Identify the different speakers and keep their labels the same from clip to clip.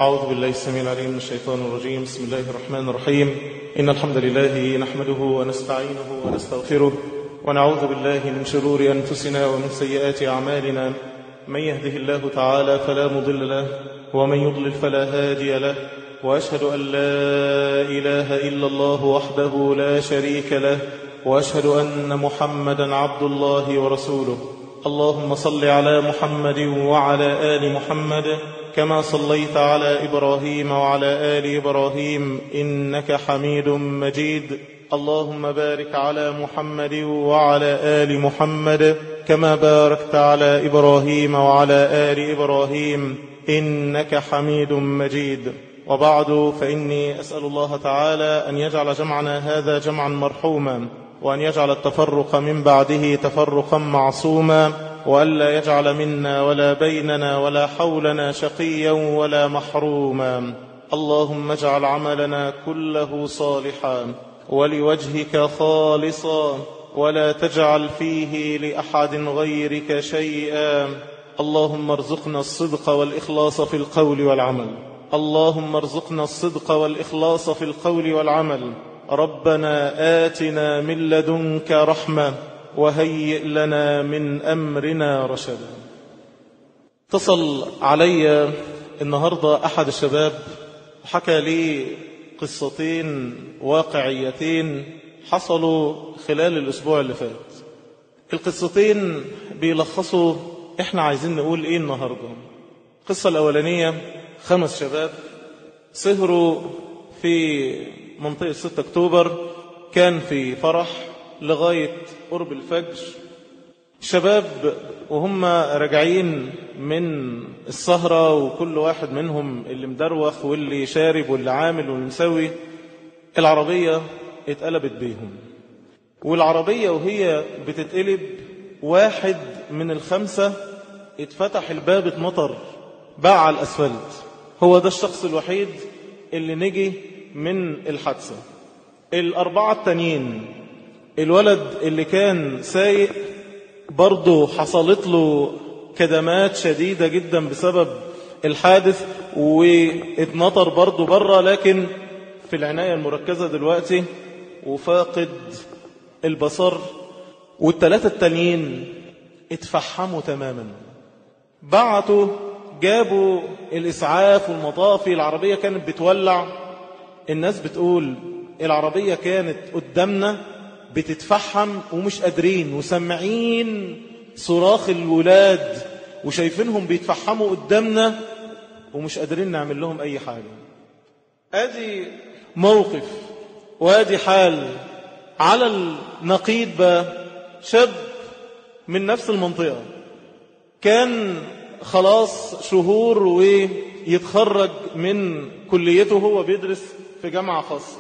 Speaker 1: أعوذ بالله السميع العليم من الشيطان الرجيم. بسم الله الرحمن الرحيم. إن الحمد لله نحمده ونستعينه ونستغفره ونعوذ بالله من شرور أنفسنا ومن سيئات أعمالنا. من يهده الله تعالى فلا مضل له ومن يضلل فلا هادي له، وأشهد أن لا إله إلا الله وحده لا شريك له، وأشهد أن محمدا عبد الله ورسوله. اللهم صل على محمد وعلى آل محمد كما صليت على إبراهيم وعلى آل إبراهيم إنك حميد مجيد. اللهم بارك على محمد وعلى آل محمد كما باركت على إبراهيم وعلى آل إبراهيم إنك حميد مجيد. وبعد، فإني أسأل الله تعالى أن يجعل جمعنا هذا جمعا مرحوما، وأن يجعل التفرق من بعده تفرقا معصوما، وألا يجعل منا ولا بيننا ولا حولنا شقيا ولا محروما. اللهم اجعل عملنا كله صالحا ولوجهك خالصا، ولا تجعل فيه لأحد غيرك شيئا. اللهم ارزقنا الصدق والإخلاص في القول والعمل. اللهم ارزقنا الصدق والإخلاص في القول والعمل. ربنا آتنا من لدنك رحمة وهيئ لنا من أمرنا رشدا. اتصل علي النهاردة أحد الشباب وحكى لي قصتين واقعيتين حصلوا خلال الأسبوع اللي فات. القصتين بيلخصوا إحنا عايزين نقول إيه النهاردة. القصة الأولانية 5 شباب سهروا في منطقة 6 أكتوبر، كان في فرح لغاية قرب الفجر. شباب وهم راجعين من السهرة، وكل واحد منهم اللي مدروخ واللي شارب واللي عامل واللي مسوي، العربية اتقلبت بيهم. والعربية وهي بتتقلب، واحد من ال5 اتفتح الباب، اتمطر باع على الأسفلت. هو ده الشخص الوحيد اللي نجي من الحادثة. ال4 التانيين، الولد اللي كان سايق برضه حصلت له كدمات شديدة جدا بسبب الحادث، واتنطر برضه بره، لكن في العناية المركزة دلوقتي وفاقد البصر. وال3 التانيين اتفحموا تماما. بعتوا جابوا الإسعاف والمطافي. العربية كانت بتولع. الناس بتقول العربية كانت قدامنا بتتفحم ومش قادرين، وسمعين صراخ الولاد وشايفينهم بيتفحموا قدامنا ومش قادرين نعمل لهم أي حاجة. ادي موقف وادي حال. على النقيض بقى شاب من نفس المنطقة، كان خلاص شهور ويتخرج من كليته. هو بيدرس في جامعة خاصة،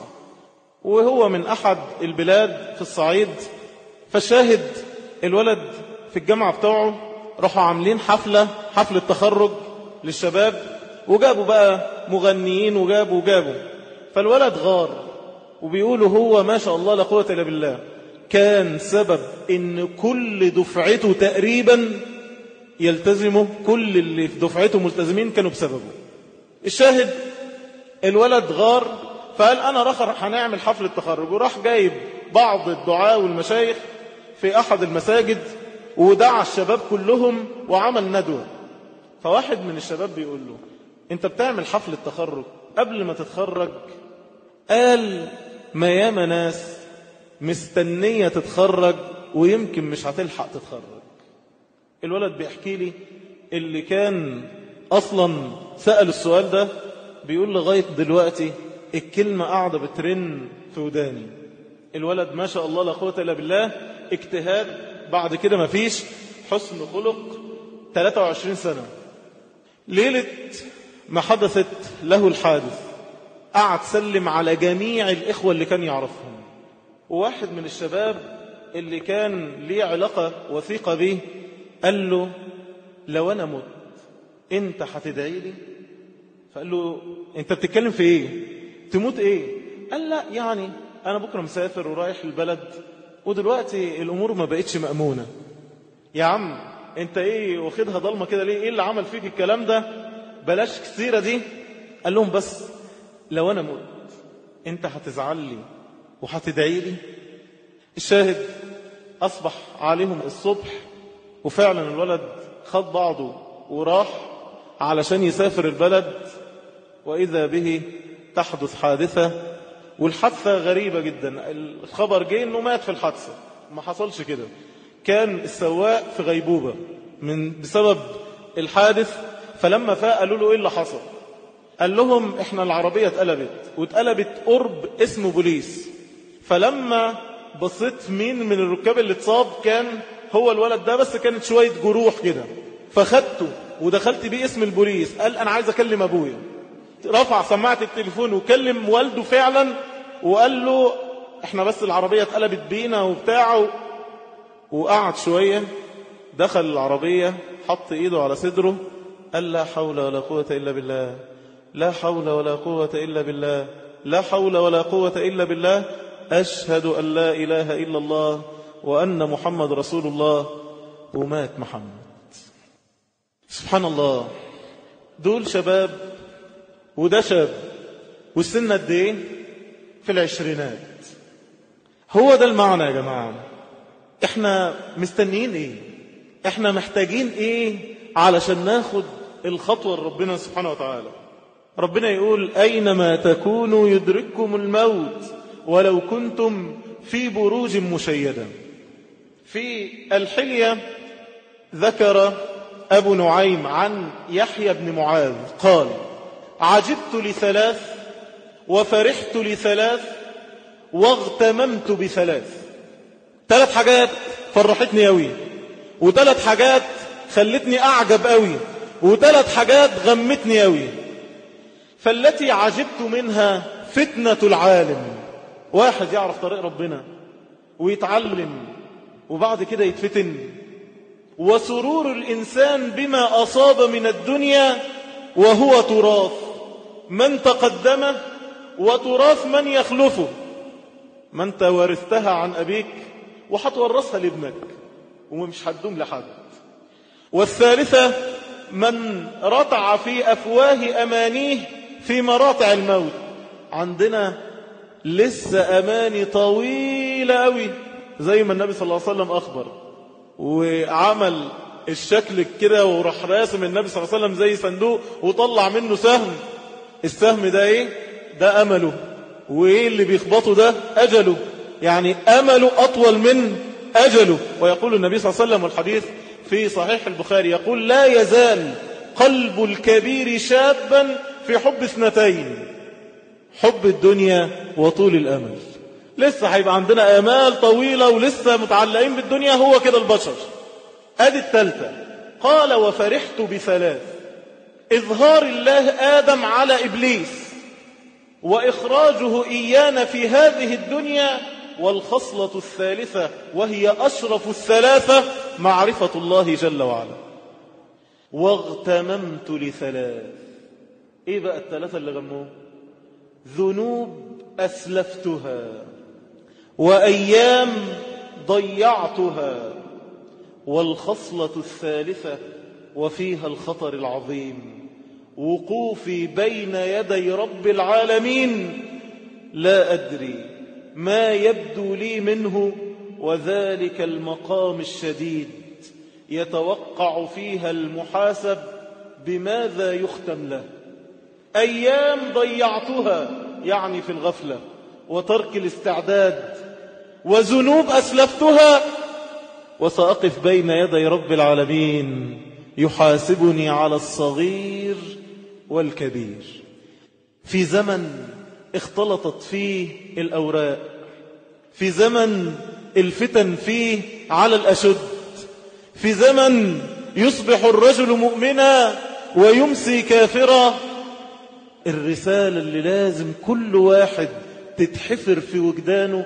Speaker 1: وهو من أحد البلاد في الصعيد. فشاهد الولد في الجامعة بتاعه راحوا عاملين حفلة تخرج للشباب، وجابوا بقى مغنيين وجابوا. فالولد غار، وبيقولوا هو ما شاء الله لا قوة إلا بالله كان سبب إن كل دفعته تقريبا يلتزموا. كل اللي في دفعته ملتزمين كانوا بسببه. الشاهد الولد غار، فقال أنا رخر هنعمل حفلة تخرج، وراح جايب بعض الدعاة والمشايخ في أحد المساجد ودعا الشباب كلهم وعمل ندوة. فواحد من الشباب بيقول له أنت بتعمل حفلة تخرج قبل ما تتخرج؟ قال ما ياما ناس مستنية تتخرج ويمكن مش هتلحق تتخرج. الولد بيحكي لي اللي كان أصلا سأل السؤال ده، بيقول لغاية دلوقتي الكلمة قاعدة بترن في وداني. الولد ما شاء الله لا قوة إلا بالله، اجتهاد بعد كده ما فيش، حسن خلق، 23 سنة. ليلة ما حدثت له الحادث قعد سلم على جميع الإخوة اللي كان يعرفهم. وواحد من الشباب اللي كان ليه علاقة وثيقة به قال له لو أنا مت أنت هتدعي لي؟ فقال له أنت بتتكلم في إيه؟ تموت إيه؟ قال لا يعني أنا بكرة مسافر ورايح البلد، ودلوقتي الأمور ما بقتش مأمونة. يا عم أنت إيه واخدها ضلمة كده ليه؟ إيه اللي عمل فيك الكلام ده؟ بلاش كثيرة دي، قال لهم بس لو أنا مت أنت هتزعل لي وهتدعي لي؟ الشاهد أصبح عليهم الصبح، وفعلا الولد خد بعضه وراح علشان يسافر البلد، وإذا به تحدث حادثة. والحادثة غريبة جدا، الخبر جه إنه مات في الحادثة. ما حصلش كده، كان السواق في غيبوبة بسبب الحادث. فلما فاق قالوا له إيه اللي حصل؟ قال لهم إحنا العربية اتقلبت قرب اسمه بوليس. فلما بصيت مين من الركاب اللي اتصاب كان هو الولد ده، بس كانت شوية جروح كده، فخدته ودخلت بيه اسم البوليس. قال أنا عايز أكلم أبويا. رفع سماعة التليفون وكلم والده فعلا، وقال له احنا بس العربية اتقلبت بينا وبتاعه. وقعد شوية، دخل العربية، حط ايده على صدره، قال لا حول ولا قوة إلا بالله، لا حول ولا قوة إلا بالله، لا حول ولا قوة إلا بالله، أشهد أن لا إله إلا الله وأن محمد رسول الله. ومات محمد. سبحان الله، دول شباب وده شاب، والسن قد ايه؟ في العشرينات. هو ده المعنى يا جماعة. احنا مستنيين ايه؟ احنا محتاجين ايه علشان ناخد الخطوة لربنا سبحانه وتعالى؟ ربنا يقول أينما تكونوا يدرككم الموت ولو كنتم في بروج مشيدة. في الحلية ذكر أبو نعيم عن يحيى بن معاذ قال عجبت لثلاث وفرحت لثلاث واغتممت بثلاث. 3 حاجات فرحتني قوي، و3 حاجات خلتني أعجب قوي، و3 حاجات غمتني قوي. فالتي عجبت منها فتنة العالم، واحد يعرف طريق ربنا ويتعلم وبعد كده يتفتن. وسرور الإنسان بما أصاب من الدنيا وهو تراث من تقدمه وتراث من يخلفه. ما انت ورثتها عن أبيك وحتورثها لابنك ومش هتدوم لحد. والثالثة من رتع في أفواه أمانيه في مراتع الموت. عندنا لسه أماني طويلة قوي، زي ما النبي صلى الله عليه وسلم أخبر، وعمل الشكل كده وراح راسم النبي صلى الله عليه وسلم زي صندوق وطلع منه سهم. السهم ده ايه؟ ده أمله، وايه اللي بيخبطه ده؟ أجله. يعني أمله أطول من أجله. ويقول النبي صلى الله عليه وسلم، والحديث في صحيح البخاري، يقول لا يزال قلب الكبير شابا في حب 2: حب الدنيا وطول الأمل. لسه هيبقى عندنا آمال طويلة ولسه متعلقين بالدنيا، هو كده البشر. ادي الثالثة. قال وفرحت ب3: إظهار الله آدم على إبليس وإخراجه إيانا في هذه الدنيا. والخصلة الثالثة وهي أشرف 3 معرفة الله جل وعلا. واغتممت ل3. إيه بقى ال3 اللي غموه؟ ذنوب أسلفتها وأيام ضيعتها. والخصلة الثالثة وفيها الخطر العظيم، وقوفي بين يدي رب العالمين لا أدري ما يبدو لي منه، وذلك المقام الشديد يتوقع فيها المحاسب بماذا يختم له. أيام ضيعتها يعني في الغفلة وترك الاستعداد، وذنوب أسلفتها، وسأقف بين يدي رب العالمين يحاسبني على الصغير والكبير. في زمن اختلطت فيه الأوراق، في زمن الفتن فيه على الأشد، في زمن يصبح الرجل مؤمنا ويمسي كافرا. الرسالة اللي لازم كل واحد تتحفر في وجدانه: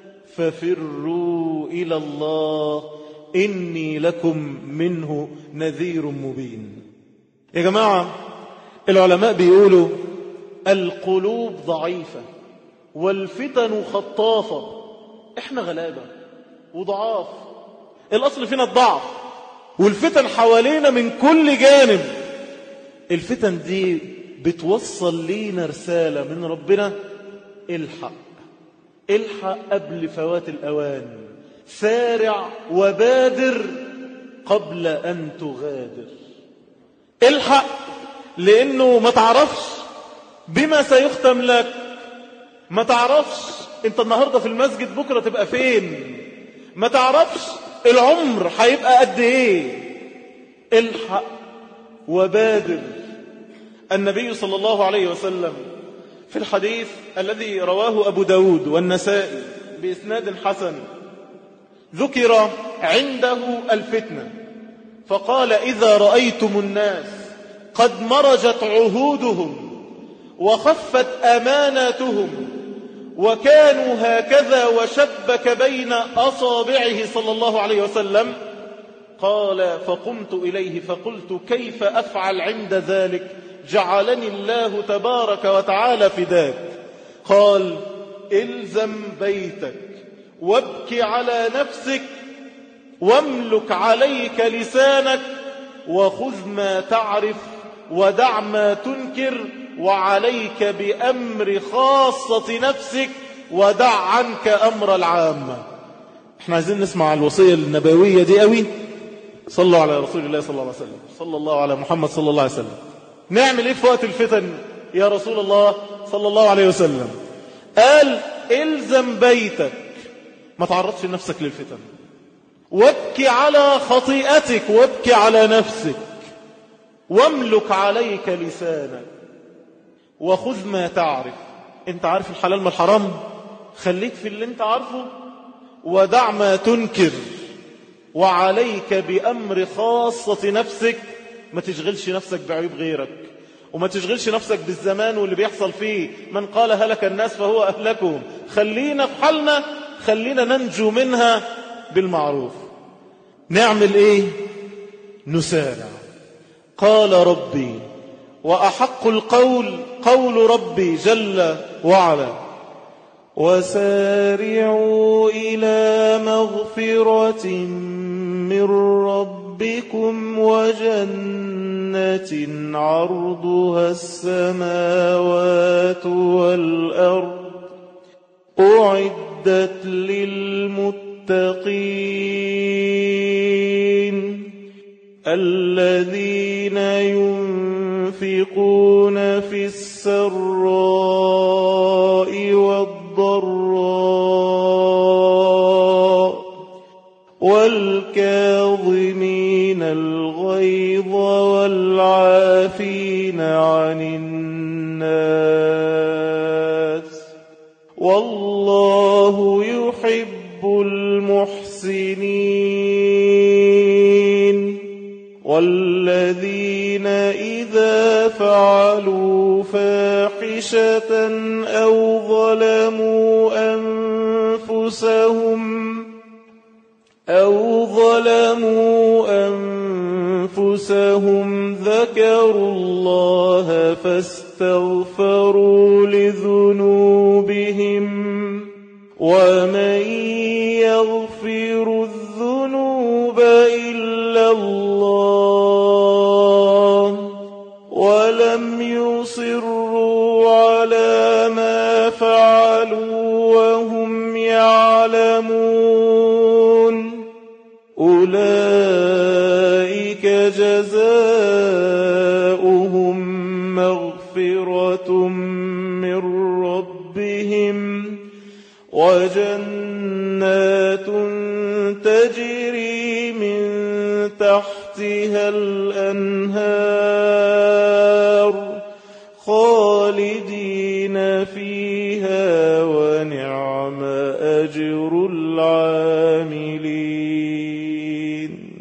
Speaker 1: ففروا إلى الله إني لكم منه نذير مبين. يا جماعة، العلماء بيقولوا القلوب ضعيفة والفتن خطافة. احنا غلابة وضعاف، الأصل فينا الضعف، والفتن حوالينا من كل جانب. الفتن دي بتوصل لينا رسالة من ربنا. الحق قبل فوات الأوان، سارع وبادر قبل أن تغادر. الحق لأنه ما تعرفش بما سيختم لك، ما تعرفش انت النهاردة في المسجد بكرة تبقى فين، ما تعرفش العمر هيبقى قد ايه. الحق وبادر. النبي صلى الله عليه وسلم في الحديث الذي رواه أبو داود والنسائي بإسناد حسن ذكر عنده الفتنة فقال: إذا رأيتم الناس قد مرجت عهودهم وخفت أماناتهم وكانوا هكذا وشبك بين أصابعه صلى الله عليه وسلم، قال: فقمت إليه فقلت: كيف أفعل عند ذلك؟ جعلني الله تبارك وتعالى فداك. قال: إلزم بيتك وابكي على نفسك واملك عليك لسانك وخذ ما تعرف ودع ما تنكر وعليك بأمر خاصة نفسك ودع عنك أمر العامة. احنا عايزين نسمع الوصية النبوية دي قوي. صلوا على رسول الله صلى الله عليه وسلم، صلى الله على محمد صلى الله عليه وسلم. نعمل ايه في وقت الفتن يا رسول الله صلى الله عليه وسلم؟ قال: الزم بيتك، ما تعرضش نفسك للفتن، وابكي على خطيئتك وابكي على نفسك، واملك عليك لسانك وخذ ما تعرف. انت عارف الحلال من الحرام، خليك في اللي انت عارفه، ودع ما تنكر وعليك بأمر خاصة نفسك. ما تشغلش نفسك بعيوب غيرك، وما تشغلش نفسك بالزمان واللي بيحصل فيه. من قال هلك الناس فهو أهلكهم. خلينا في حالنا، خلينا ننجو منها بالمعروف. نعمل ايه؟ نسارع. قال ربي: وأحق القول قول ربي جل وعلا: وسارعوا إلى مغفرة من ربكم وجنة عرضها السماوات والأرض أعدت للمتقين الذين ينفقون في السراء والضراء والكاظمين الغيظ والعافين عن الناس والله يحب المحسنين. والذين إذا فعلوا فاحشة أو ظلموا أنفسهم ذكروا الله فاستغفروا لذنوبهم ومن يغفر الذنوب إلا الله ولم يصروا على ما فعلوا وهم يعلمون أولئك جزاؤهم مغفرة من ربهم وجنات تجري من تحتها الأنهار خالدين فيها ونعم أجر العاملين.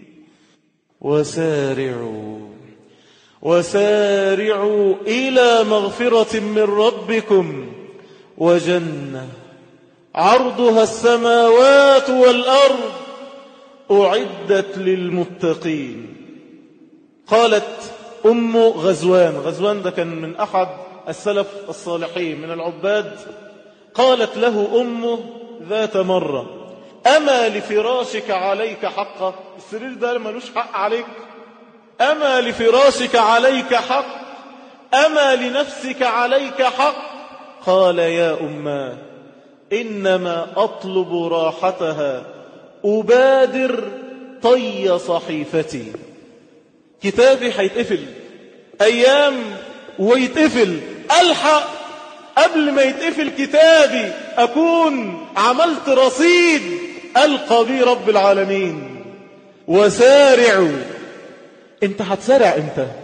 Speaker 1: وسارعوا إلى مغفرة من ربكم وجنة عرضها السماوات والأرض أعدت للمتقين. قالت أم غزوان ده كان من أحد السلف الصالحين من العباد، قالت له أمه ذات مرة: أما لفراشك عليك حقا؟ السرير ده ملوش حق عليك؟ أما لفراشك عليك حق؟ أما لنفسك عليك حق؟ قال يا أماه إنما أطلب راحتها أبادر طي صحيفتي. كتابي هيتقفل أيام ويتقفل، ألحق قبل ما يتقفل كتابي أكون عملت رصيد ألقى بي رب العالمين. وسارعوا. انت هتسارع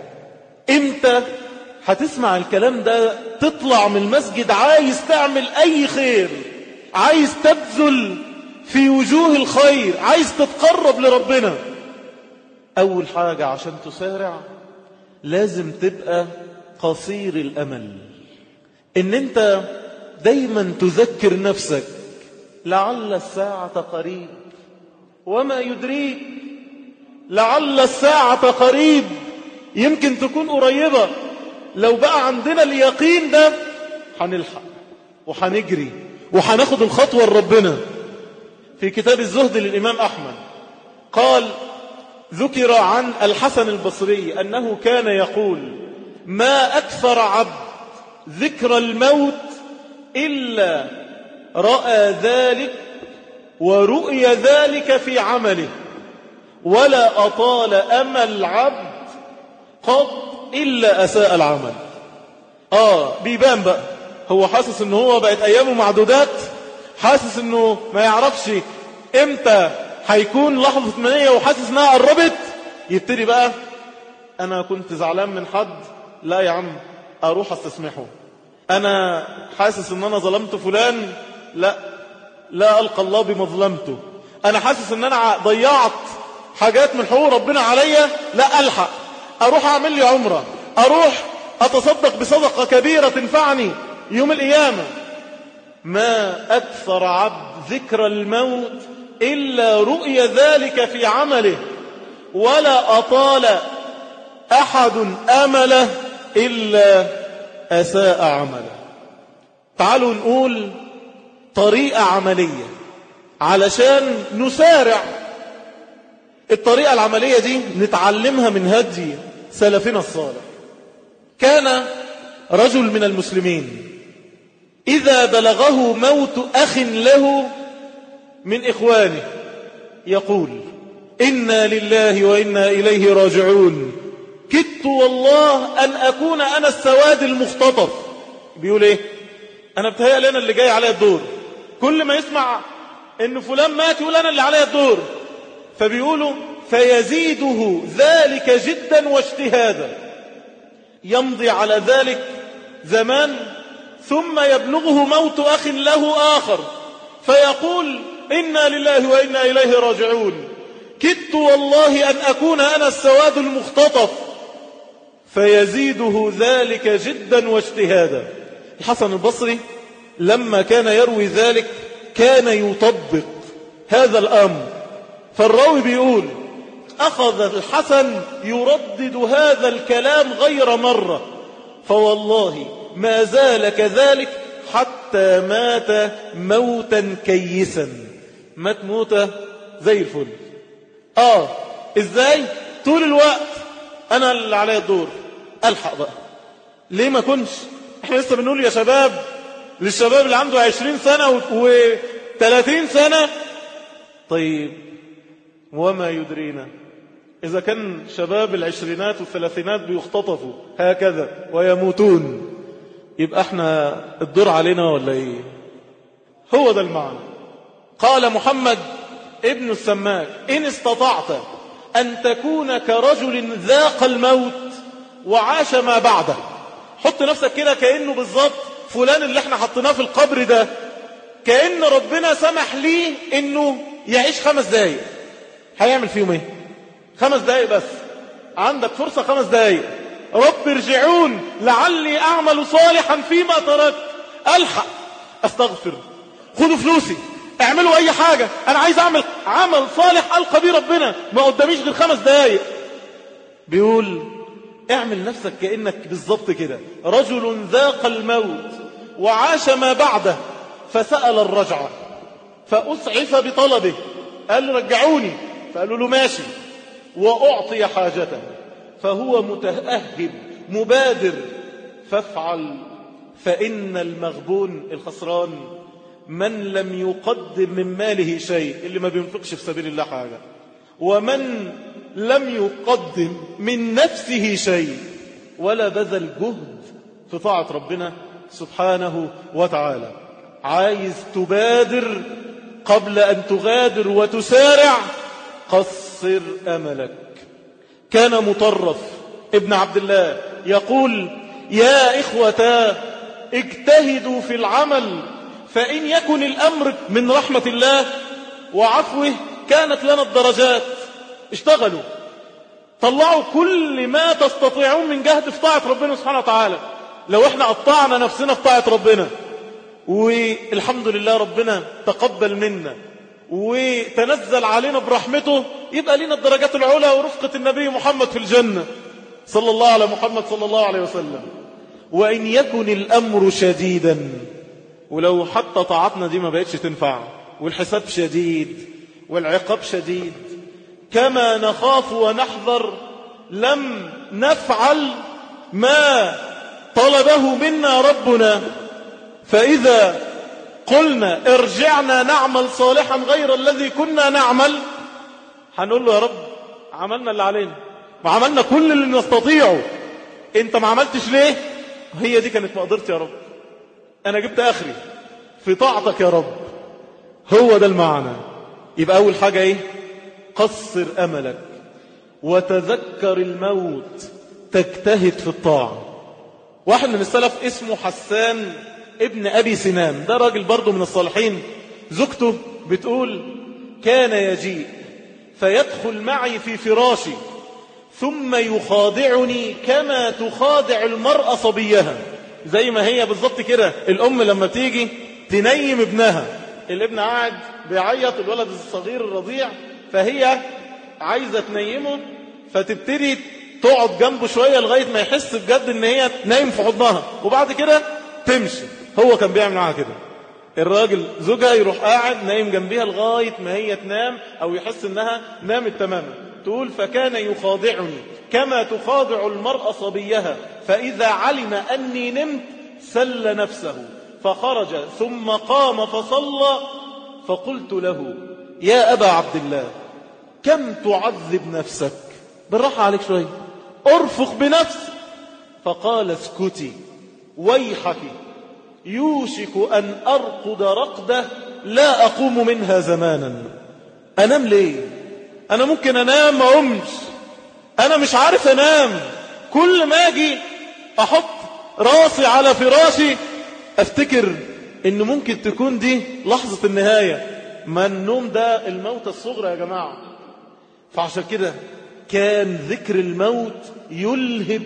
Speaker 1: امتى هتسمع الكلام ده تطلع من المسجد عايز تعمل أي خير، عايز تبذل في وجوه الخير، عايز تتقرب لربنا؟ أول حاجة عشان تسارع لازم تبقى قصير الأمل، إن أنت دايما تذكر نفسك لعل الساعة قريب وما يدريك، لعل الساعة قريب، يمكن تكون قريبة. لو بقى عندنا اليقين ده هنلحق وهنجري وهناخد الخطوة لربنا. في كتاب الزهد للإمام أحمد قال ذكر عن الحسن البصري أنه كان يقول ما أكثر عبد ذكر الموت إلا رأى ذلك ورؤي ذلك في عمله، ولا أطال أمل العبد قط إلا أساء العمل. بيبان بقى، هو حاسس انه هو بقت أيامه معدودات، حاسس انه ما يعرفش امتى هيكون لحظة منية، وحاسس انها قربت، يبتدي بقى أنا كنت زعلان من حد، لا يا عم أروح استسمحه. أنا حاسس ان أنا ظلمت فلان، لا ألقى الله بمظلمته. أنا حاسس ان أنا ضيعت حاجات من حقوق ربنا عليا، لا ألحق أروح أعمل لي عمرة، أروح أتصدق بصدقة كبيرة تنفعني يوم القيامة. ما أكثر عبد ذكر الموت إلا رؤي ذلك في عمله، ولا أطال أحد أمله إلا أساء عمله. تعالوا نقول طريقة عملية علشان نسارع. الطريقة العملية دي نتعلمها من هدي سلفنا الصالح. كان رجل من المسلمين إذا بلغه موت أخ له من إخوانه يقول إنا لله وإنا إليه راجعون، كدت والله أن أكون أنا السواد المختطف. بيقول إيه؟ أنا بتهيأ لنا اللي جاي عليا الدور، كل ما يسمع إن فلان مات يقول أنا اللي عليا الدور. فبيقولوا فيزيده ذلك جدا واجتهادا، يمضي على ذلك زمان ثم يبلغه موت أخ له آخر فيقول إنا لله وإنا إليه راجعون، كدت والله أن أكون أنا السواد المختطف. فيزيده ذلك جدا واجتهادا. الحسن البصري لما كان يروي ذلك كان يطبق هذا الأمر. فالراوي بيقول أخذ الحسن يردد هذا الكلام غير مرة، فوالله ما زال كذلك حتى مات موتا كيسا، مات موتة زي الفل. ازاي؟ طول الوقت انا اللي عليا الدور، الحق بقى. ليه ما كنش؟ احنا لسه بنقول يا شباب للشباب اللي عنده 20 سنة و30 سنة. طيب وما يدرينا إذا كان شباب العشرينات والثلاثينات بيختطفوا هكذا ويموتون، يبقى احنا الدور علينا ولا ايه؟ هو ده المعنى. قال محمد ابن السماك إن استطعت أن تكون كرجل ذاق الموت وعاش ما بعده. حط نفسك كده كأنه بالضبط فلان اللي احنا حطيناه في القبر ده، كأن ربنا سمح ليه انه يعيش 5 دقايق. هيعمل فيهم ايه؟ 5 دقايق بس، عندك فرصة 5 دقايق. رب ارجعون لعلي أعمل صالحا فيما تركت. ألحق أستغفر، خدوا فلوسي، اعملوا أي حاجة، أنا عايز أعمل عمل صالح ألقى بيه ربنا، ما قداميش غير 5 دقايق. بيقول اعمل نفسك كأنك بالضبط كده رجل ذاق الموت وعاش ما بعده، فسأل الرجعة فأسعف بطلبه، قال رجعوني، فقالوا له ماشي، وأعطي حاجته، فهو متأهب مبادر فافعل فإن المغبون الخسران من لم يقدم من ماله شيء، اللي ما بينفقش في سبيل الله حاجة، ومن لم يقدم من نفسه شيء ولا بذل جهد في طاعة ربنا سبحانه وتعالى. عايز تبادر قبل أن تغادر وتسارع، قصر أملك. كان مطرف ابن عبد الله يقول: يا إخوتا اجتهدوا في العمل، فإن يكن الأمر من رحمة الله وعفوه كانت لنا الدرجات. اشتغلوا، طلعوا كل ما تستطيعون من جهد في طاعة ربنا سبحانه وتعالى. لو احنا قطعنا نفسنا في طاعة ربنا والحمد لله ربنا تقبل منا وتنزل علينا برحمته، يبقى لنا الدرجات العلى ورفقة النبي محمد في الجنة صلى الله على محمد صلى الله عليه وسلم. وإن يكن الأمر شديدا، ولو حتى طاعتنا دي ما بقتش تنفع والحساب شديد والعقاب شديد، كما نخاف ونحذر لم نفعل ما طلبه منا ربنا. فإذا قلنا ارجعنا نعمل صالحا غير الذي كنا نعمل، هنقول له: يا رب عملنا اللي علينا، ما عملنا كل اللي نستطيعه، انت ما عملتش ليه؟ هي دي كانت مقدرتي يا رب، انا جبت اخري في طاعتك يا رب. هو ده المعنى. يبقى اول حاجة ايه؟ قصر املك وتذكر الموت، تجتهد في الطاعة. واحد من السلف اسمه حسان ابن أبي سنان، ده راجل برضه من الصالحين. زوجته بتقول: كان يجيء فيدخل معي في فراشي ثم يخادعني كما تخادع المرأة صبيها. زي ما هي بالضبط كده الأم لما تيجي تنيم ابنها، الابن قاعد بيعيط، الولد الصغير الرضيع، فهي عايزة تنيمه، فتبتدي تقعد جنبه شوية لغاية ما يحس بجد ان هي نايم في حضنها، وبعد كده تمشي. هو كان بيعمل معاها كده. الراجل زوجها يروح قاعد نايم جنبها لغاية ما هي تنام أو يحس انها نامت تماما. تقول: فكان يخادعني كما تخادع المرأة صبيها، فإذا علم أني نمت سل نفسه فخرج ثم قام فصلى، فقلت له: يا أبا عبد الله كم تعذب نفسك، بالراحة عليك شوية، ارفق بنفسك. فقال: اسكتي ويحك، يوشك أن أرقد رقدة لا أقوم منها زمانا. أنام ليه؟ أنا ممكن أنام ما أقومش، أنا مش عارف أنام. كل ما أجي أحط راسي على فراشي أفتكر إن ممكن تكون دي لحظة النهاية. ما النوم ده الموت الصغرى يا جماعة. فعشان كده كان ذكر الموت يلهب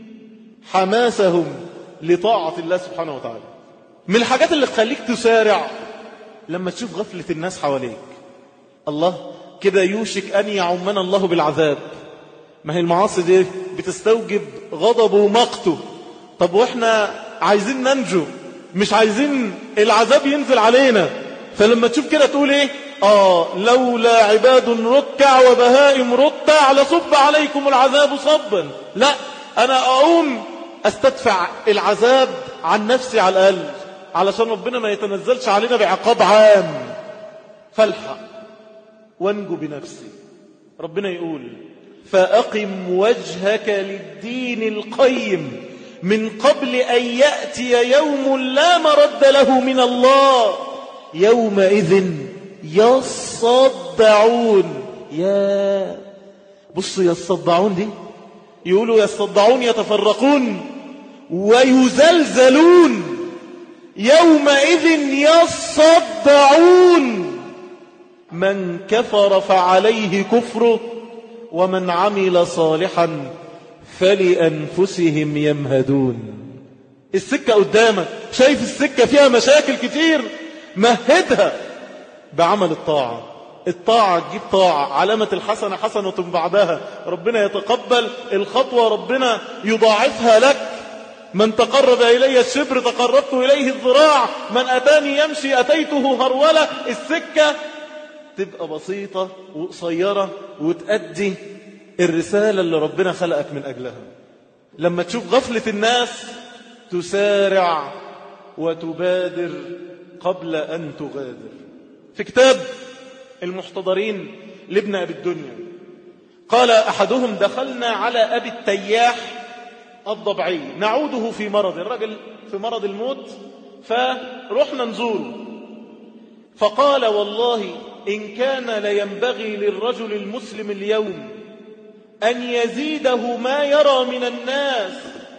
Speaker 1: حماسهم لطاعة الله سبحانه وتعالى. من الحاجات اللي تخليك تسارع لما تشوف غفلة الناس حواليك. الله كده يوشك أن يعمنا الله بالعذاب. ما هي المعاصي دي بتستوجب غضبه ومقته. طب وإحنا عايزين ننجو، مش عايزين العذاب ينزل علينا. فلما تشوف كده تقول إيه؟ لولا عباد ركع وبهائم رتع لصب عليكم العذاب صبا. لا، أنا أقوم أستدفع العذاب عن نفسي على الأقل، علشان ربنا ما يتنزلش علينا بعقاب عام. فالحق وانجو بنفسي. ربنا يقول: فأقم وجهك للدين القيم من قبل أن يأتي يوم لا مرد له من الله يومئذ يصدعون. يا بصوا يصدعون دي، يقولوا يصدعون يتفرقون ويزلزلون، يومئذ يصدعون. من كفر فعليه كفره ومن عمل صالحا فلأنفسهم يمهدون. السكة قدامك، شايف السكة فيها مشاكل كتير، مهدها بعمل الطاعة. الطاعة تجيب طاعة، علامة الحسنة حسنة بعدها، ربنا يتقبل الخطوة، ربنا يضاعفها لك. من تقرب إلي الشبر تقربت إليه الذراع، من أتاني يمشي أتيته هرولة. السكة تبقى بسيطة وقصيرة وتأدي الرسالة اللي ربنا خلقك من أجلها. لما تشوف غفلة الناس تسارع وتبادر قبل أن تغادر. في كتاب المحتضرين لابن أبي الدنيا قال أحدهم: دخلنا على أبي التياح الضبعي نعوده في مرض، الرجل في مرض الموت، فرحنا نزوره، فقال: والله إن كان لينبغي للرجل المسلم اليوم أن يزيده ما يرى من الناس،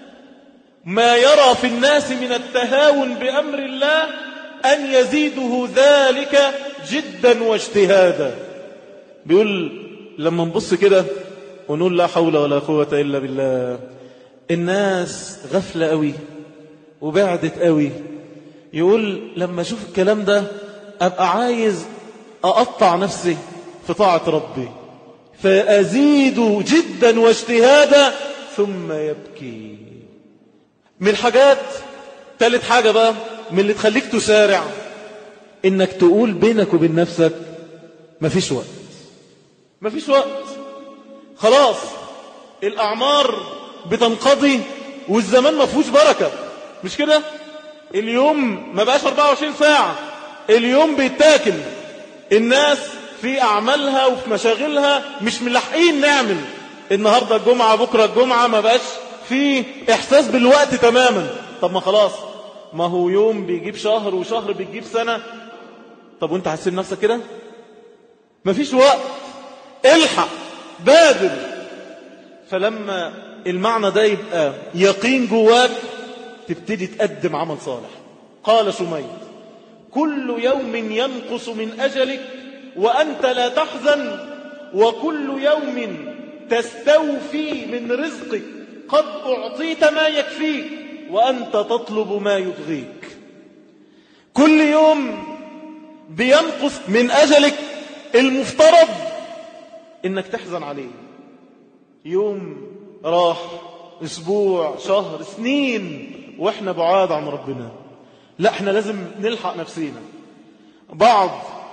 Speaker 1: ما يرى في الناس من التهاون بأمر الله، أن يزيده ذلك جدا واجتهادا. بيقول لما نبص كده ونقول لا حول ولا قوة إلا بالله، الناس غفلة قوي وبعدت قوي. يقول لما أشوف الكلام ده أبقى عايز أقطع نفسي في طاعة ربي، فأزيد جدا واجتهادا ثم يبكي. من الحاجات، ثالث حاجة بقى من اللي تخليك تسارع، إنك تقول بينك وبين نفسك مفيش وقت، مفيش وقت، خلاص الأعمار بتنقضي والزمان مفهوش بركة، مش كده؟ اليوم ما بقاش 24 ساعة، اليوم بيتاكل، الناس في أعمالها وفي مشاغلها مش ملحقين نعمل النهاردة الجمعة بكرة الجمعة، ما بقاش في إحساس بالوقت تماما. طب ما خلاص، ما هو يوم بيجيب شهر وشهر بيجيب سنة. طب وانت حاسين نفسك كده؟ مفيش وقت، الحق بادر. فلما المعنى ده يبقى يقين جواك تبتدي تقدم عمل صالح. قال سميد: كل يوم ينقص من أجلك وأنت لا تحزن، وكل يوم تستوفي من رزقك قد أعطيت ما يكفيك وأنت تطلب ما يبغيك. كل يوم بينقص من أجلك المفترض إنك تحزن عليه. يوم راح، أسبوع، شهر، سنين وإحنا بعاد عن ربنا. لا، إحنا لازم نلحق نفسينا. بعض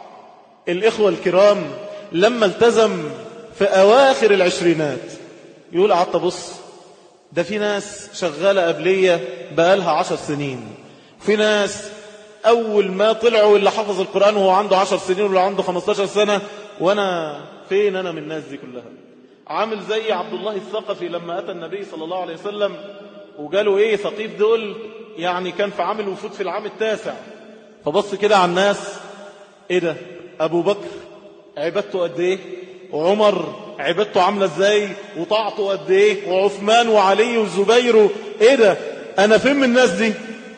Speaker 1: الإخوة الكرام لما التزم في أواخر العشرينات يقول: قعدت أبص، ده في ناس شغالة قبلية بقالها 10 سنين، في ناس أول ما طلعوا اللي حفظ القرآن وهو عنده 10 سنين واللي عنده 15 سنة، وأنا فين أنا من الناس دي كلها؟ عامل زي عبد الله الثقفي لما أتى النبي صلى الله عليه وسلم وقالوا إيه ثقيف دول، يعني كان في عام الوفود في العام 9، فبص كده على الناس، إيه ده؟ أبو بكر عبادته قد إيه، وعمر عبادته عاملة إزاي، وطاعته قد إيه، وعثمان وعلي والزبير، إيه ده؟ أنا فين من الناس دي؟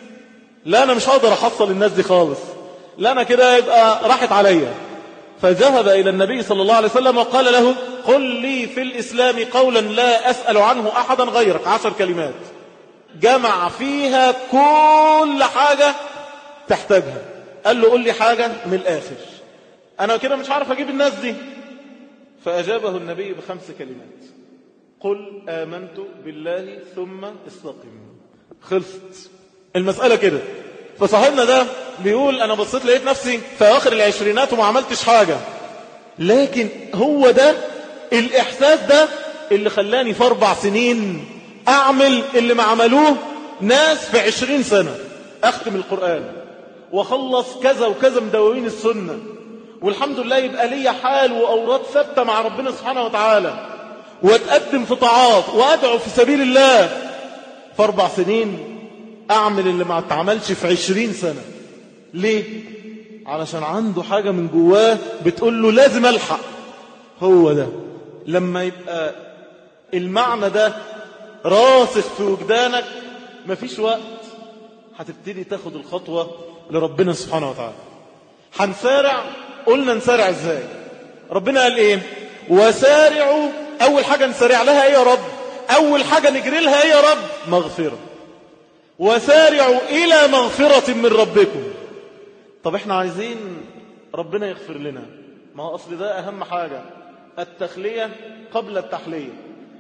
Speaker 1: لا، أنا مش هقدر أحصل الناس دي خالص، لا أنا كده يبقى راحت عليا. فذهب إلى النبي صلى الله عليه وسلم وقال له: قل لي في الإسلام قولا لا أسأل عنه أحدا غيرك. 10 كلمات جمع فيها كل حاجة تحتاجها. قال له: قل لي حاجة من الآخر، أنا كده مش عارف أجيب الناس دي. فأجابه النبي ب5 كلمات: قل آمنت بالله ثم استقم. خلصت المسألة كده. فصاحبنا ده بيقول: أنا بصيت لقيت نفسي في آخر العشرينات وما عملتش حاجة، لكن هو ده الإحساس ده اللي خلاني في 4 سنين أعمل اللي ما عملوه ناس في 20 سنة، أختم القرآن وخلص كذا وكذا من دواوين السنة، والحمد لله يبقى لي حال وأوراد ثابتة مع ربنا سبحانه وتعالى، وأتقدم في طاعات وأدعو في سبيل الله. في 4 سنين أعمل اللي ما اتعملش في 20 سنة. ليه؟ علشان عنده حاجة من جواه بتقول له لازم ألحق. هو ده لما يبقى المعنى ده راسخ في وجدانك، مفيش وقت، هتبتدي تاخد الخطوة لربنا سبحانه وتعالى. هنسارع، قلنا نسارع ازاي؟ ربنا قال ايه؟ وسارعوا. اول حاجة نسارع لها ايه يا رب؟ اول حاجة نجري لها ايه يا رب؟ مغفرة. وسارعوا الى مغفرة من ربكم. طب احنا عايزين ربنا يغفر لنا، ما هو اصل ده اهم حاجة، التخلية قبل التحلية.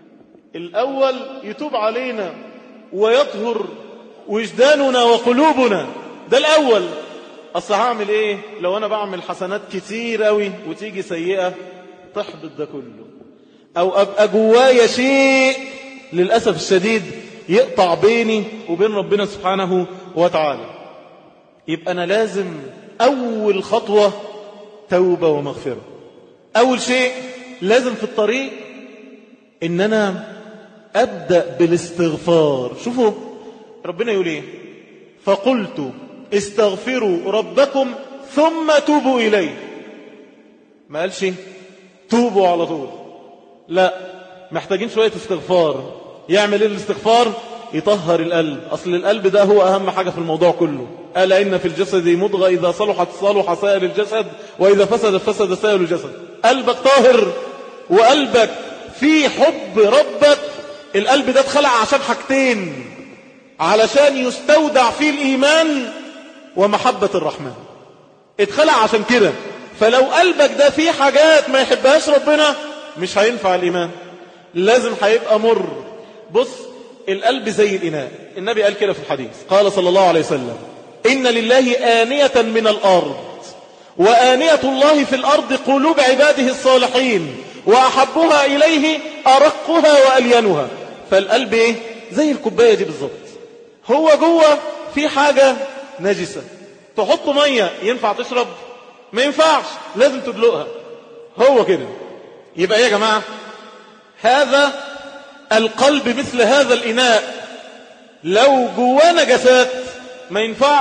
Speaker 1: الاول يتوب علينا ويطهر وجداننا وقلوبنا، ده الاول. اصل هعمل ايه لو انا بعمل حسنات كتير قوي وتيجي سيئة تحبط ده كله، او ابقى جوايا شيء للأسف الشديد يقطع بيني وبين ربنا سبحانه وتعالى. يبقى أنا لازم أول خطوة توبة ومغفرة. أول شيء لازم في الطريق إن أنا أبدأ بالاستغفار. شوفوا ربنا يقول إيه؟ فقلت استغفروا ربكم ثم توبوا إليه. ما قالش توبوا على طول، لا، محتاجين شوية استغفار. يعمل إيه الاستغفار؟ يطهر القلب. أصل القلب ده هو أهم حاجة في الموضوع كله. ألا إن في الجسد مضغة إذا صلحت صلح سائر الجسد وإذا فسد سائر الجسد. قلبك طاهر وقلبك في حب ربك. القلب ده اتخلق عشان حاجتين: علشان يستودع فيه الإيمان ومحبة الرحمن. اتخلق عشان كده. فلو قلبك ده فيه حاجات ما يحبهاش ربنا مش هينفع الإيمان، لازم هيبقى مر. بص، القلب زي الإناء. النبي قال كده في الحديث، قال صلى الله عليه وسلم: إن لله آنية من الأرض وآنية الله في الأرض قلوب عباده الصالحين وأحبها إليه أرقها وألينها. فالقلب إيه؟ زي الكوباية دي بالظبط. هو جوه في حاجة نجسة، تحط مية ينفع تشرب؟ ما ينفعش، لازم تدلقها. هو كده. يبقى إيه يا جماعة؟ هذا القلب مثل هذا الإناء، لو جواه نجسات ما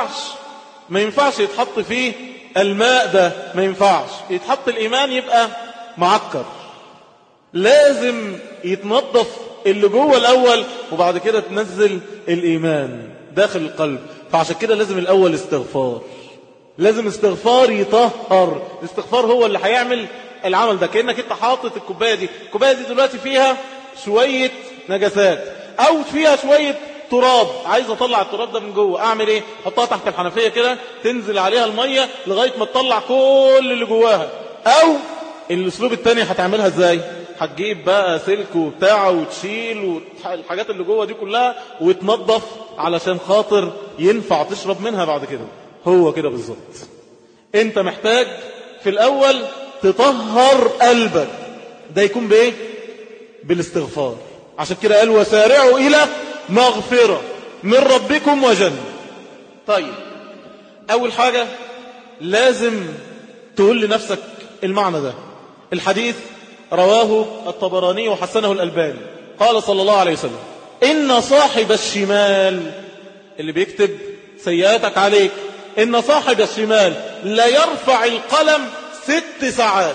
Speaker 1: ينفعش يتحط فيه الماء ده، ما ينفعش يتحط الإيمان، يبقى معكر. لازم يتنظف اللي جوه الأول وبعد كده تنزل الإيمان داخل القلب. فعشان كده لازم الأول استغفار. لازم استغفار يطهر. الاستغفار هو اللي هيعمل العمل ده. كأنك انت حاطط الكوباية دي دلوقتي فيها شوية نجسات او فيها شوية تراب، عايز اطلع التراب ده من جوه. اعمل ايه؟ حطها تحت الحنفية كده، تنزل عليها المية لغاية ما تطلع كل اللي جواها. او الاسلوب التاني هتعملها ازاي؟ هتجيب بقى سلك وبتاع وتشيل الحاجات اللي جوه دي كلها وتنظف علشان خاطر ينفع تشرب منها بعد كده. هو كده بالظبط. انت محتاج في الاول تطهر قلبك. ده يكون بايه؟ بالاستغفار. عشان كده قال وسارعوا الى مغفرة من ربكم وجنة. طيب، اول حاجة لازم تقول لنفسك المعنى ده. الحديث رواه الطبراني وحسنه الألباني. قال صلى الله عليه وسلم: إن صاحب الشمال، اللي بيكتب سيئاتك عليك، إن صاحب الشمال لا يرفع القلم 6 ساعات.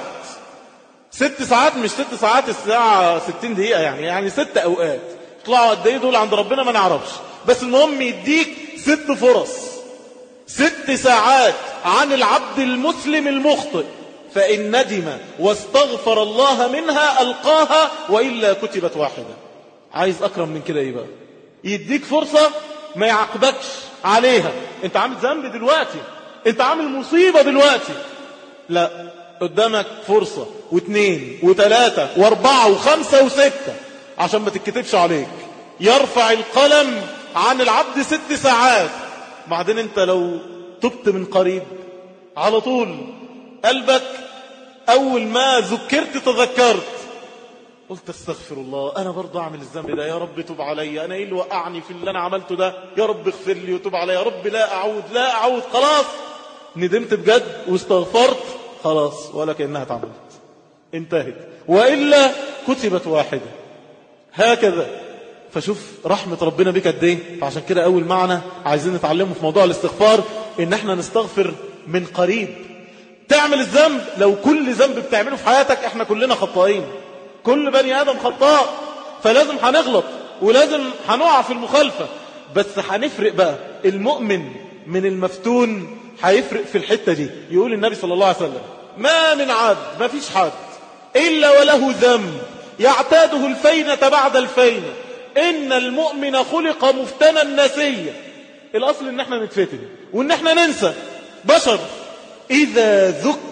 Speaker 1: 6 ساعات، مش 6 ساعات الساعة 60 دقيقة، يعني 6 أوقات. طلعوا قد ايه دول عند ربنا ما نعرفش، بس المهم يديك 6 فرص. 6 ساعات عن العبد المسلم المخطئ، فإن ندم واستغفر الله منها ألقاها وإلا كتبت واحدة. عايز أكرم من كده إيه بقى؟ يديك فرصة ما يعاقبكش عليها. انت عامل ذنب دلوقتي، انت عامل مصيبة دلوقتي، لا، قدامك فرصة 2 و3 و4 و5 و6 عشان ما تتكتبش عليك. يرفع القلم عن العبد 6 ساعات. بعدين انت لو تبت من قريب على طول قلبك أول ما ذكرت تذكرت، قلت استغفر الله، أنا برضو أعمل الذنب ده، يا رب توب علي، أنا إيه اللي وقعني في اللي أنا عملته ده، يا رب اغفر لي وتوب علي، يا رب لا أعود. خلاص ندمت بجد واستغفرت، خلاص ولا كأنها اتعملت، انتهت، وإلا كتبت واحدة. هكذا. فشوف رحمة ربنا بك قد ايه. فعشان كده أول معنى عايزين نتعلمه في موضوع الاستغفار إن احنا نستغفر من قريب. تعمل الذنب، لو كل ذنب بتعمله في حياتك، احنا كلنا خطائين، كل بني آدم خطاء، فلازم هنغلط ولازم هنقع في المخالفة. بس هنفرق بقى المؤمن من المفتون، هيفرق في الحتة دي. يقول النبي صلى الله عليه وسلم: ما من عبد، ما فيش حد إلا وله ذنب يعتاده الفينة بعد الفينة، إن المؤمن خلق مفتنا نسيا. الأصل إن احنا نتفتن وإن احنا ننسى، بشر. إذا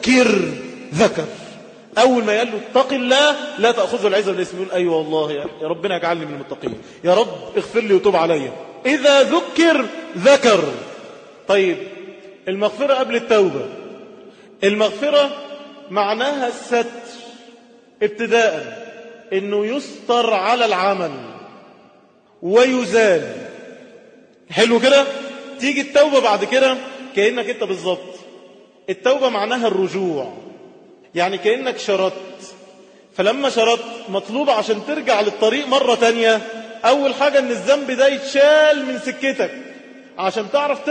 Speaker 1: ذكر. أول ما قال له اتق الله لا تأخذه العزة والاسم، يقول أيوة والله يا ربنا اجعلني من المتقين، يا رب اغفر لي وتوب علي. إذا ذكر. طيب، المغفرة قبل التوبة. المغفرة معناها الستر ابتداء، إنه يستر على العمل ويزال. حلو كده. تيجي التوبة بعد كده كأنك انت بالظبط، التوبة معناها الرجوع، يعني كأنك شردت، فلما شردت مطلوب عشان ترجع للطريق مرة تانية أول حاجة أن الذنب ده يتشال من سكتك عشان تعرف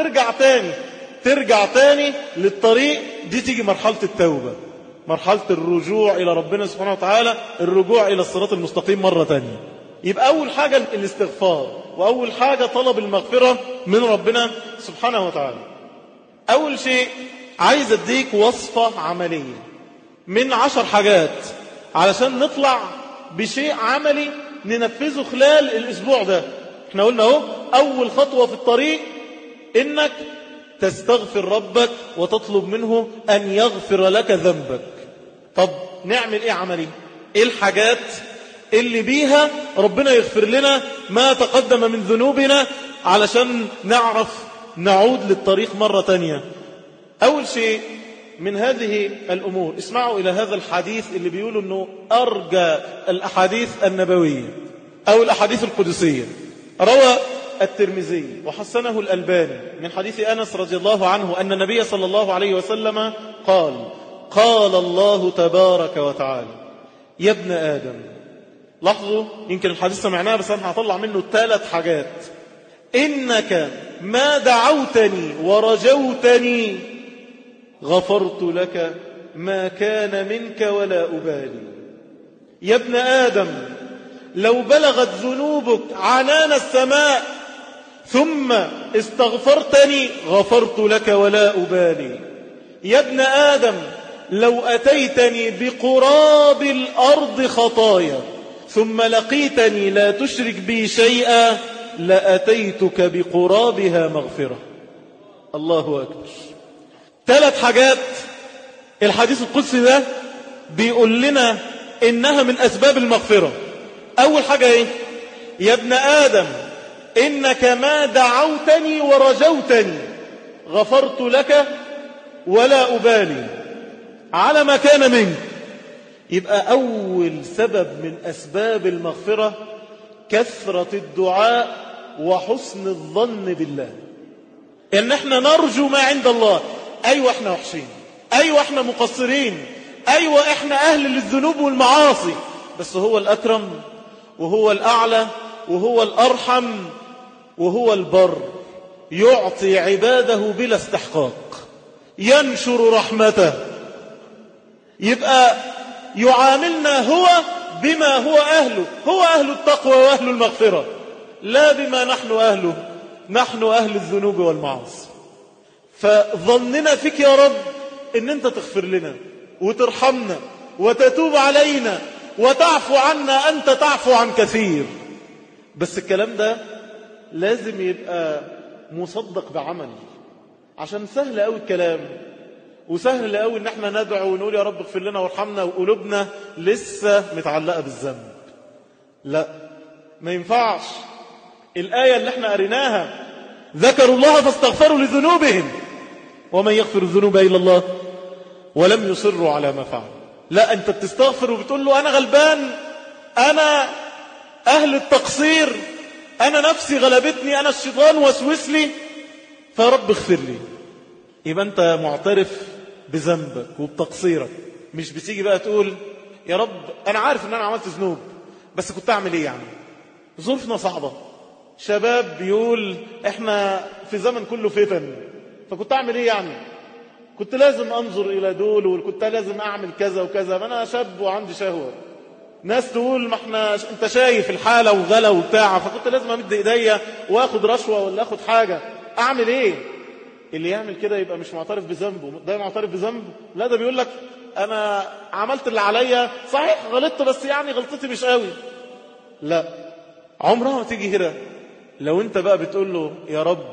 Speaker 1: ترجع تاني للطريق. دي تيجي مرحلة التوبة، مرحلة الرجوع إلى ربنا سبحانه وتعالى، الرجوع إلى الصراط المستقيم مرة تانية. يبقى أول حاجة الاستغفار، وأول حاجة طلب المغفرة من ربنا سبحانه وتعالى. أول شيء عايز أديك وصفة عملية من 10 حاجات علشان نطلع بشيء عملي ننفذه خلال الأسبوع ده. احنا قلنا اهو أول خطوة في الطريق إنك تستغفر ربك وتطلب منه أن يغفر لك ذنبك. طب نعمل إيه عملي؟ إيه الحاجات اللي بيها ربنا يغفر لنا ما تقدم من ذنوبنا علشان نعرف نعود للطريق مرة تانية؟ أول شيء من هذه الأمور، اسمعوا إلى هذا الحديث اللي بيقولوا أنه أرجى الأحاديث النبوية أو الأحاديث القدسية. روى الترمذي وحسنه الألباني من حديث أنس رضي الله عنه أن النبي صلى الله عليه وسلم قال الله تبارك وتعالى: يا ابن آدم. لاحظوا، يمكن الحديث سمعناه بس أنا هطلع منه 3 حاجات. إنك ما دعوتني ورجوتني غفرت لك ما كان منك ولا أبالي. يا ابن آدم، لو بلغت ذنوبك عنان السماء ثم استغفرتني غفرت لك ولا أبالي. يا ابن آدم، لو أتيتني بقراب الأرض خطايا ثم لقيتني لا تشرك بي شيئا لأتيتك بقرابها مغفرة. الله أكبر. 3 حاجات الحديث القدسي ده بيقول لنا إنها من أسباب المغفرة. أول حاجة إيه؟ يا ابن آدم، إنك ما دعوتني ورجوتني غفرت لك ولا أبالي على ما كان منك. يبقى أول سبب من أسباب المغفرة كثرة الدعاء وحسن الظن بالله، إن احنا نرجو ما عند الله. أيوة احنا وحشين، أيوة احنا مقصرين، أيوة احنا أهل للذنوب والمعاصي، بس هو الأكرم وهو الأعلى وهو الأرحم وهو البر، يعطي عباده بلا استحقاق، ينشر رحمته. يبقى يعاملنا هو بما هو أهله، هو أهل التقوى وأهل المغفرة، لا بما نحن أهله، نحن أهل الذنوب والمعاصي. فظننا فيك يا رب إن أنت تغفر لنا وترحمنا وتتوب علينا وتعفو عنا، أنت تعفو عن كثير. بس الكلام ده لازم يبقى مصدق بعمل، عشان سهل قوي الكلام وسهل قوي ان احنا ندعو ونقول يا رب اغفر لنا وارحمنا وقلوبنا لسه متعلقة بالذنب. لا، ما ينفعش. الآية اللي احنا قريناها ذكروا الله فاستغفروا لذنوبهم ومن يغفر الذنوب إلا الله ولم يصروا على ما فعلوا. لا، انت بتستغفر وبتقول له انا غلبان، انا اهل التقصير، انا نفسي غلبتني، انا الشيطان وسوس لي، فرب اغفر لي. يبقى انت معترف بذنبك وبتقصيرك، مش بتيجي بقى تقول يا رب انا عارف ان انا عملت ذنوب بس كنت اعمل ايه يعني، ظروفنا صعبة، شباب بيقول احنا في زمن كله فتن، فكنت اعمل ايه يعني، كنت لازم انظر الى دول وكنت لازم اعمل كذا وكذا، ما انا شاب وعندي شهوة. ناس تقول ما احنا انت شايف الحالة وغلا وبتاع، فكنت لازم امد ايديا واخد رشوة ولا اخد حاجة، اعمل ايه؟ اللي يعمل كده يبقى مش معترف بذنبه. ده معترف بذنبه؟ لا، ده بيقول لك انا عملت اللي عليا، صحيح غلطت بس يعني غلطتي مش قوي. لا، عمرها ما تيجي كده. لو انت بقى بتقول له يا رب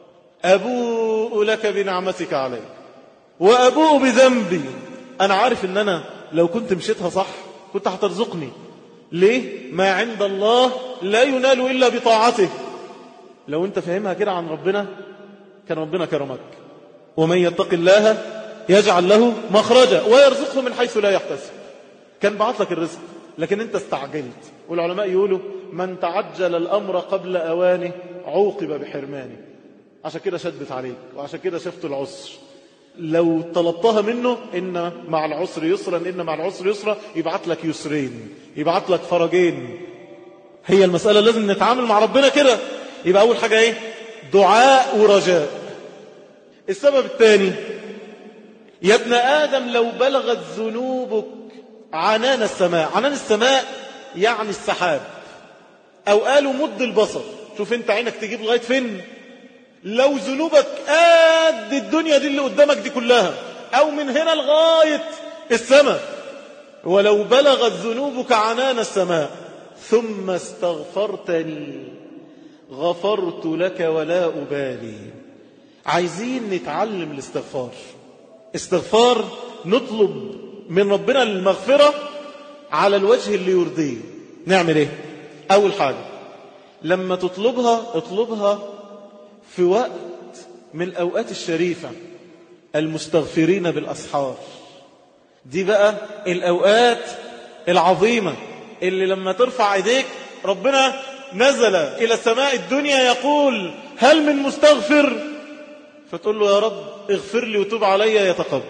Speaker 1: ابوء لك بنعمتك علي وابوء بذنبي، انا عارف ان انا لو كنت مشيتها صح كنت هترزقني. ليه؟ ما عند الله لا ينال الا بطاعته. لو انت فهمها كده عن ربنا كان ربنا كرمك. ومن يتق الله يجعل له مخرجا ويرزقه من حيث لا يحتسب. كان بعت لك الرزق، لكن انت استعجلت. والعلماء يقولوا من تعجل الأمر قبل أوانه عوقب بحرمانه. عشان كده شدت عليك، وعشان كده شفت العسر. لو طلبتها منه إن مع العسر يسرا، إن مع العسر يسرا، يبعت لك يسرين، يبعت لك فرجين. هي المسألة لازم نتعامل مع ربنا كده. يبقى أول حاجة إيه؟ دعاء ورجاء. السبب الثاني، يا ابن آدم لو بلغت ذنوبك عنان السماء. عنان السماء يعني السحاب، أو قالوا مد البصر. شوف انت عينك تجيب لغاية فين. لو ذنوبك قد الدنيا دي اللي قدامك دي كلها، أو من هنا لغاية السماء. ولو بلغت ذنوبك عنان السماء ثم استغفرتني غفرت لك ولا أبالي. عايزين نتعلم الاستغفار. استغفار نطلب من ربنا المغفرة على الوجه اللي يرضيه. نعمل ايه؟ أول حاجة لما تطلبها اطلبها في وقت من الأوقات الشريفة، المستغفرين بالأسحار. دي بقى الأوقات العظيمة اللي لما ترفع ايديك ربنا نزل إلى السماء الدنيا يقول هل من مستغفر؟ فتقول له يا رب اغفر لي وتوب علي يتقبل.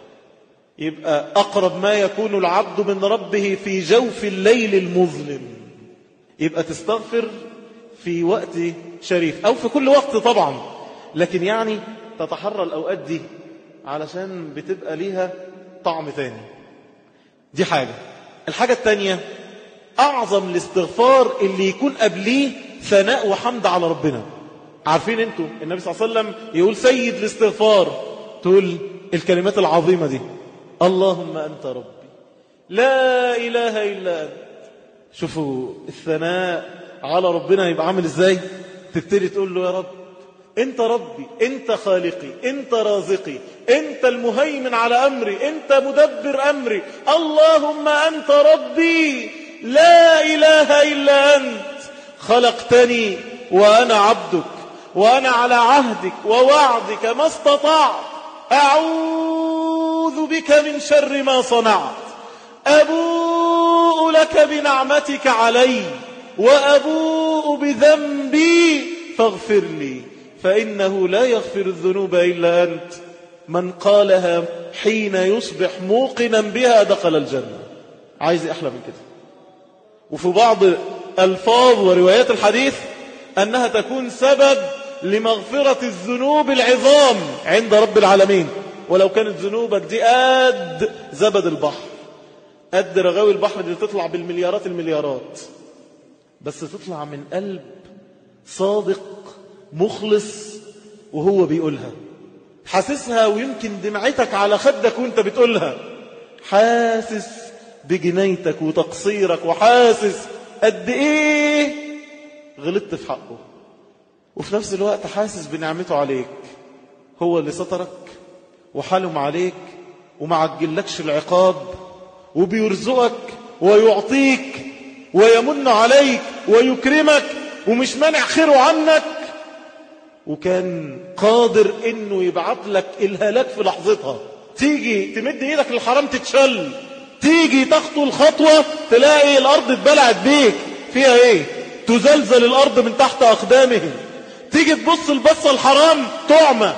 Speaker 1: يبقى أقرب ما يكون العبد من ربه في جوف الليل المظلم. يبقى تستغفر في وقت شريف أو في كل وقت طبعا، لكن يعني تتحرى الأوقات دي علشان بتبقى ليها طعم ثاني. دي حاجة. الحاجة الثانية، أعظم الاستغفار اللي يكون قبليه ثناء وحمد على ربنا. عارفين انتوا النبي صلى الله عليه وسلم يقول سيد الاستغفار، تقول الكلمات العظيمة دي اللهم أنت ربي لا إله إلا أنت. شوفوا الثناء على ربنا يبقى عامل ازاي. تبتدي تقول له يا رب انت ربي، انت خالقي، انت رازقي، انت المهيمن على أمري، انت مدبر أمري، اللهم أنت ربي لا إله إلا أنت خلقتني وأنا عبدك وأنا على عهدك ووعدك ما استطعت، أعوذ بك من شر ما صنعت، أبوء لك بنعمتك علي وأبوء بذنبي فاغفر لي فإنه لا يغفر الذنوب إلا أنت. من قالها حين يصبح موقنا بها دخل الجنة. عايز أحلى من كده. وفي بعض ألفاظ وروايات الحديث أنها تكون سبب لمغفرة الذنوب العظام عند رب العالمين. ولو كانت ذنوبك دي قد زبد البحر، قد رغاوي البحر اللي تطلع بالمليارات المليارات، بس تطلع من قلب صادق مخلص وهو بيقولها حاسسها، ويمكن دمعتك على خدك وانت بتقولها، حاسس بجنايتك وتقصيرك، وحاسس قد ايه غلطت في حقه، وفي نفس الوقت حاسس بنعمته عليك. هو اللي سترك وحلم عليك وما عجلكش العقاب، وبيرزقك ويعطيك ويمن عليك ويكرمك ومش مانع خيره عنك، وكان قادر انه يبعث لك الهلاك في لحظتها. تيجي تمد ايدك للحرام تتشل، تيجي تخطو الخطوة تلاقي الارض اتبلعت بيك. فيها ايه؟ تزلزل الارض من تحت اقدامهم. تيجي تبص البصة الحرام تعمى.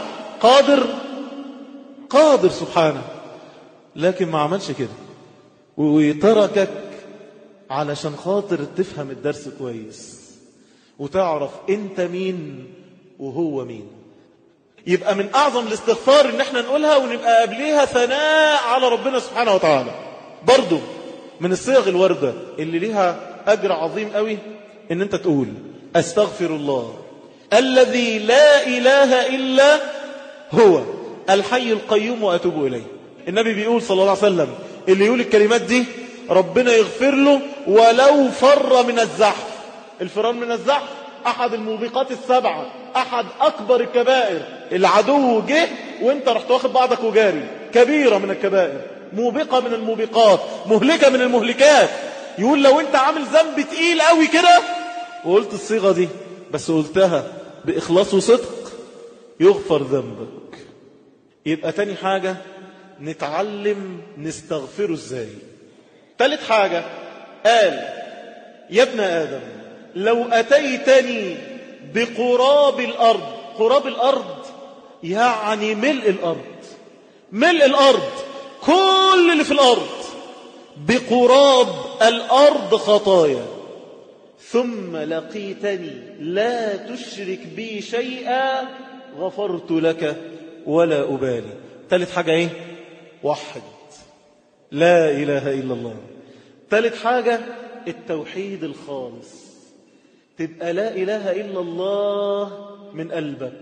Speaker 1: قادر سبحانه، لكن ما عملش كده، وتركك علشان خاطر تفهم الدرس كويس وتعرف انت مين وهو مين. يبقى من اعظم الاستغفار ان احنا نقولها ونبقى قبليها ثناء على ربنا سبحانه وتعالى. برضو من الصيغ الوردة اللي ليها اجر عظيم قوي ان انت تقول استغفر الله الذي لا اله الا هو الحي القيوم واتوب اليه. النبي بيقول صلى الله عليه وسلم اللي يقول الكلمات دي ربنا يغفر له ولو فر من الزحف. الفرار من الزحف احد الموبقات السبعة، احد اكبر الكبائر. العدو جه وانت رحت واخد بعضك وجاري، كبيرة من الكبائر، موبقة من الموبقات، مهلكة من المهلكات. يقول لو انت عامل ذنب تقيل قوي كده وقلت الصيغة دي بس قلتها بإخلاص وصدق يغفر ذنبك. يبقى تاني حاجة نتعلم نستغفره ازاي. تالت حاجة قال يا ابن آدم لو أتيتني بقراب الأرض، قراب الأرض يعني ملء الأرض، ملء الأرض، كل اللي في الأرض، بقراب الأرض خطايا، ثم لقيتني لا تشرك بي شيئا غفرت لك ولا أبالي. ثالث حاجة ايه؟ وحد، لا إله إلا الله. ثالث حاجة التوحيد الخالص، تبقى لا إله إلا الله من قلبك،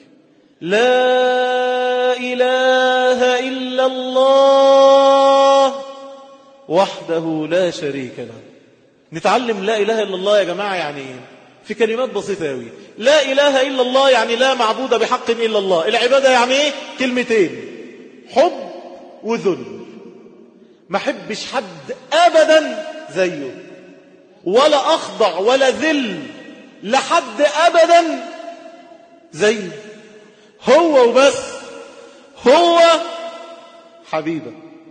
Speaker 1: لا إله إلا الله وحده لا شريك له. نتعلم لا إله إلا الله يا جماعة يعني ايه؟ في كلمات بسيطة أوي. لا إله إلا الله يعني لا معبود بحق إلا الله. العبادة يعني ايه؟ كلمتين، حب وذل. ما حبش حد أبدا زيه، ولا أخضع ولا ذل لحد أبدا زيه، هو وبس، هو حبيبك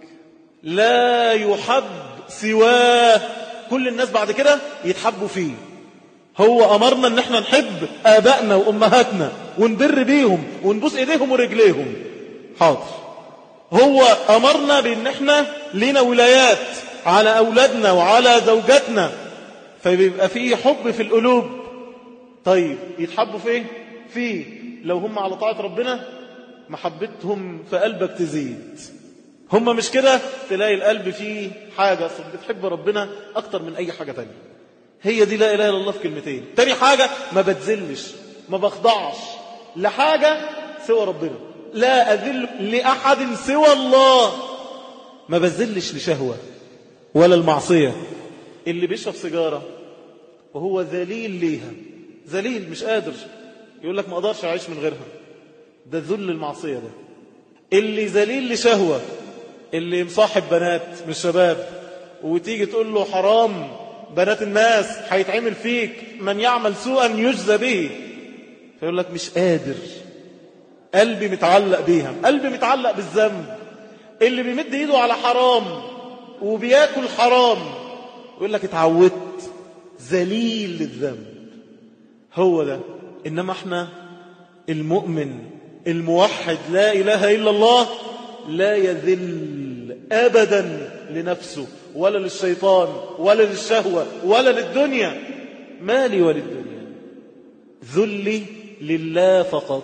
Speaker 1: لا يحب سواه. كل الناس بعد كده يتحبوا فيه. هو أمرنا ان احنا نحب آبائنا وأمهاتنا ونبر بيهم ونبوس ايديهم ورجليهم، حاضر. هو أمرنا بان احنا لينا ولايات على أولادنا وعلى زوجاتنا، فبيبقى فيه حب في القلوب. طيب يتحبوا فيه؟ فيه. لو هم على طاعة ربنا محبتهم في قلبك تزيد. هم مش كده، تلاقي القلب فيه حاجة بتحب ربنا أكتر من أي حاجة تانية. هي دي لا إله إلا الله في كلمتين. تاني حاجة ما بتذلش، ما بخضعش لحاجة سوى ربنا، لا أذل لأحد سوى الله. ما بذلش لشهوة ولا المعصية. اللي بيشرب سيجارة وهو ذليل ليها، ذليل مش قادر، يقول لك ما أقدرش أعيش من غيرها، ده ذل المعصية ده. اللي ذليل لشهوة، اللي مصاحب بنات من الشباب وتيجي تقول له حرام بنات الناس هيتعمل فيك، من يعمل سوءا يجزى به، فيقول لك مش قادر، قلبي متعلق بيها، قلبي متعلق بالذنب. اللي بيمد ايده على حرام وبياكل حرام يقول لك اتعودت، ذليل للذنب. هو ده. إنما احنا المؤمن الموحد لا إله إلا الله لا يذل أبدا لنفسه ولا للشيطان ولا للشهوة ولا للدنيا. مالي وللدنيا، ذلي لله فقط.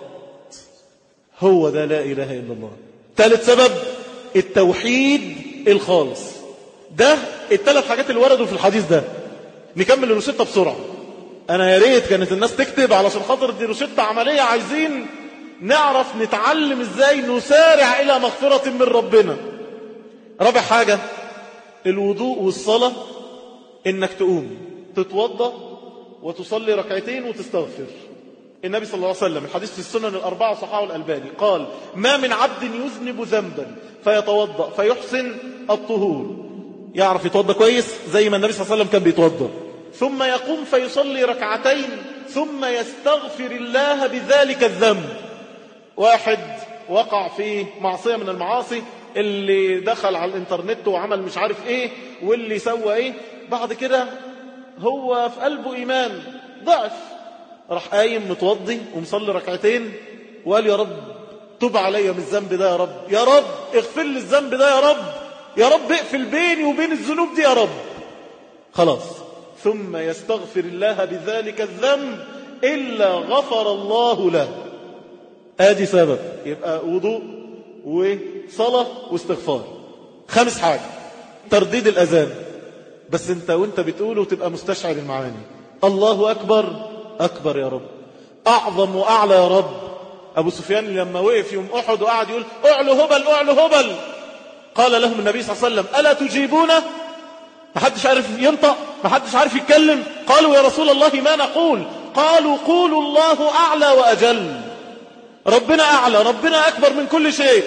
Speaker 1: هو ده لا إله إلا الله. ثالث سبب التوحيد الخالص. ده الثلاث حاجات اللي وردوا في الحديث ده. نكمل الروشتة بسرعة. أنا يا ريت كانت الناس تكتب علشان خاطر دي روشتة عملية، عايزين نعرف نتعلم ازاي نسارع إلى مغفرة من ربنا. رابع حاجة الوضوء والصلاة، إنك تقوم تتوضأ وتصلي ركعتين وتستغفر. النبي صلى الله عليه وسلم الحديث في السنن الأربعة صححه الألباني قال ما من عبد يذنب ذنبا فيتوضأ فيحسن الطهور، يعرف يتوضأ كويس زي ما النبي صلى الله عليه وسلم كان بيتوضأ، ثم يقوم فيصلي ركعتين ثم يستغفر الله بذلك الذنب. واحد وقع في معصية من المعاصي، اللي دخل على الانترنت وعمل مش عارف ايه واللي سوى ايه، بعد كده هو في قلبه ايمان ضعف، راح قايم متوضي ومصلي ركعتين وقال يا رب تب علي من الذنب ده، يا رب يا رب اغفر لي الذنب ده، يا رب يا رب اقفل بيني وبين الذنوب دي يا رب. خلاص، ثم يستغفر الله بذلك الذنب إلا غفر الله له. ادي سبب، يبقى وضوء وصلاة واستغفار. خامس حاجة ترديد الأذان، بس انت وانت بتقوله تبقى مستشعر المعاني. الله أكبر، أكبر يا رب، أعظم وأعلى يا رب. أبو سفيان لما وقف يوم أحد وقعد يقول أعلو هبل أعلو هبل، قال لهم النبي صلى الله عليه وسلم ألا تجيبونه؟ محدش عارف ينطق، محدش عارف يتكلم. قالوا يا رسول الله ما نقول؟ قالوا قولوا الله أعلى وأجل، ربنا أعلى، ربنا أكبر من كل شيء،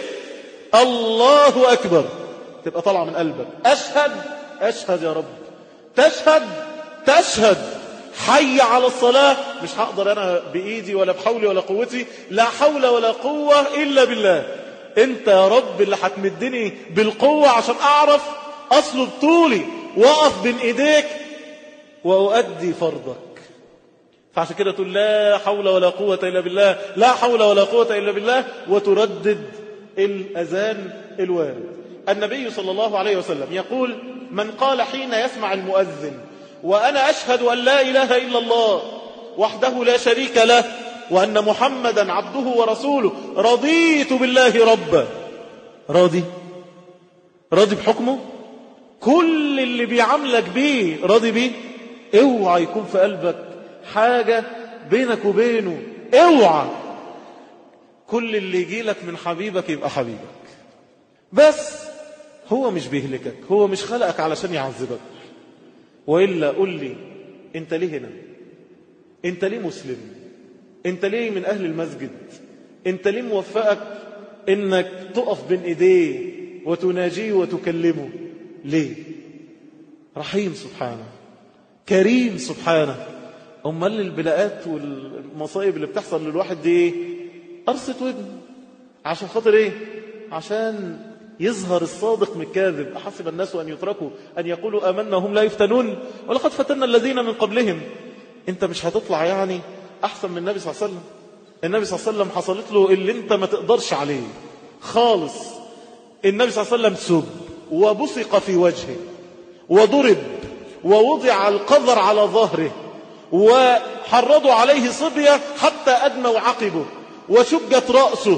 Speaker 1: الله أكبر. تبقى طالعة من قلبك. أشهد، أشهد يا رب، تشهد، تشهد، حي على الصلاة. مش هقدر أنا بإيدي ولا بحولي ولا قوتي، لا حول ولا قوة إلا بالله. أنت يا رب اللي هتمدني بالقوة عشان أعرف أصلب طولي وأقف بين إيديك وأؤدي فرضك. فعشان كده تقول لا حول ولا قوة إلا بالله، لا حول ولا قوة إلا بالله، وتردد الأذان الوارد. النبي صلى الله عليه وسلم يقول: من قال حين يسمع المؤذن وأنا أشهد أن لا إله إلا الله وحده لا شريك له وأن محمدا عبده ورسوله رضيت بالله ربا. راضي بحكمه، كل اللي بيعاملك بيه راضي بيه. اوعى يكون في قلبك حاجة بينك وبينه، اوعى. كل اللي يجيلك من حبيبك يبقى حبيبك، بس هو مش بيهلكك، هو مش خلقك علشان يعذبك. وإلا قل لي انت ليه هنا؟ انت ليه مسلم؟ انت ليه من أهل المسجد؟ انت ليه موفقك انك تقف بين ايديه وتناجيه وتكلمه؟ ليه؟ رحيم سبحانه، كريم سبحانه. امال البلاءات والمصايب اللي بتحصل للواحد دي ايه؟ قرصة ودن. عشان خاطر ايه؟ عشان يظهر الصادق من الكاذب. أحسب الناس أن يتركوا أن يقولوا آمنا هم لا يفتنون ولقد فتنا الذين من قبلهم. انت مش هتطلع يعني أحسن من النبي صلى الله عليه وسلم. النبي صلى الله عليه وسلم حصلت له اللي انت ما تقدرش عليه خالص. النبي صلى الله عليه وسلم سب وبصق في وجهه وضرب ووضع القذر على ظهره وحرضوا عليه صبية حتى أدموا عقبه وشجت رأسه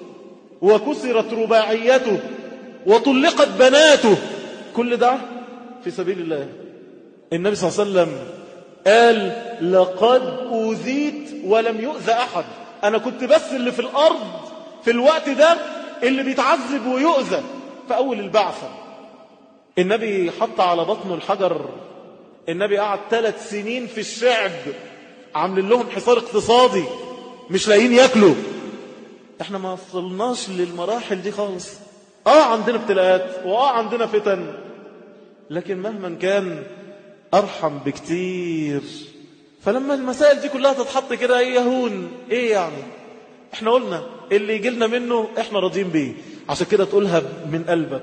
Speaker 1: وكسرت رباعيته وطلقت بناته. كل ده في سبيل الله. النبي صلى الله عليه وسلم قال: لقد أوذيت ولم يؤذى أحد. أنا كنت بس اللي في الأرض في الوقت ده اللي بيتعذب ويؤذى. في أول البعثة النبي حط على بطنه الحجر. النبي قعد 3 سنين في الشعب عاملين لهم حصار اقتصادي، مش لاقيين ياكلوا. احنا ما وصلناش للمراحل دي خالص. عندنا ابتلاءات عندنا فتن، لكن مهما كان أرحم بكتير. فلما المسائل دي كلها تتحط كده يهون ايه يعني؟ احنا قلنا اللي يجيلنا منه احنا راضيين بيه. عشان كده تقولها من قلبك: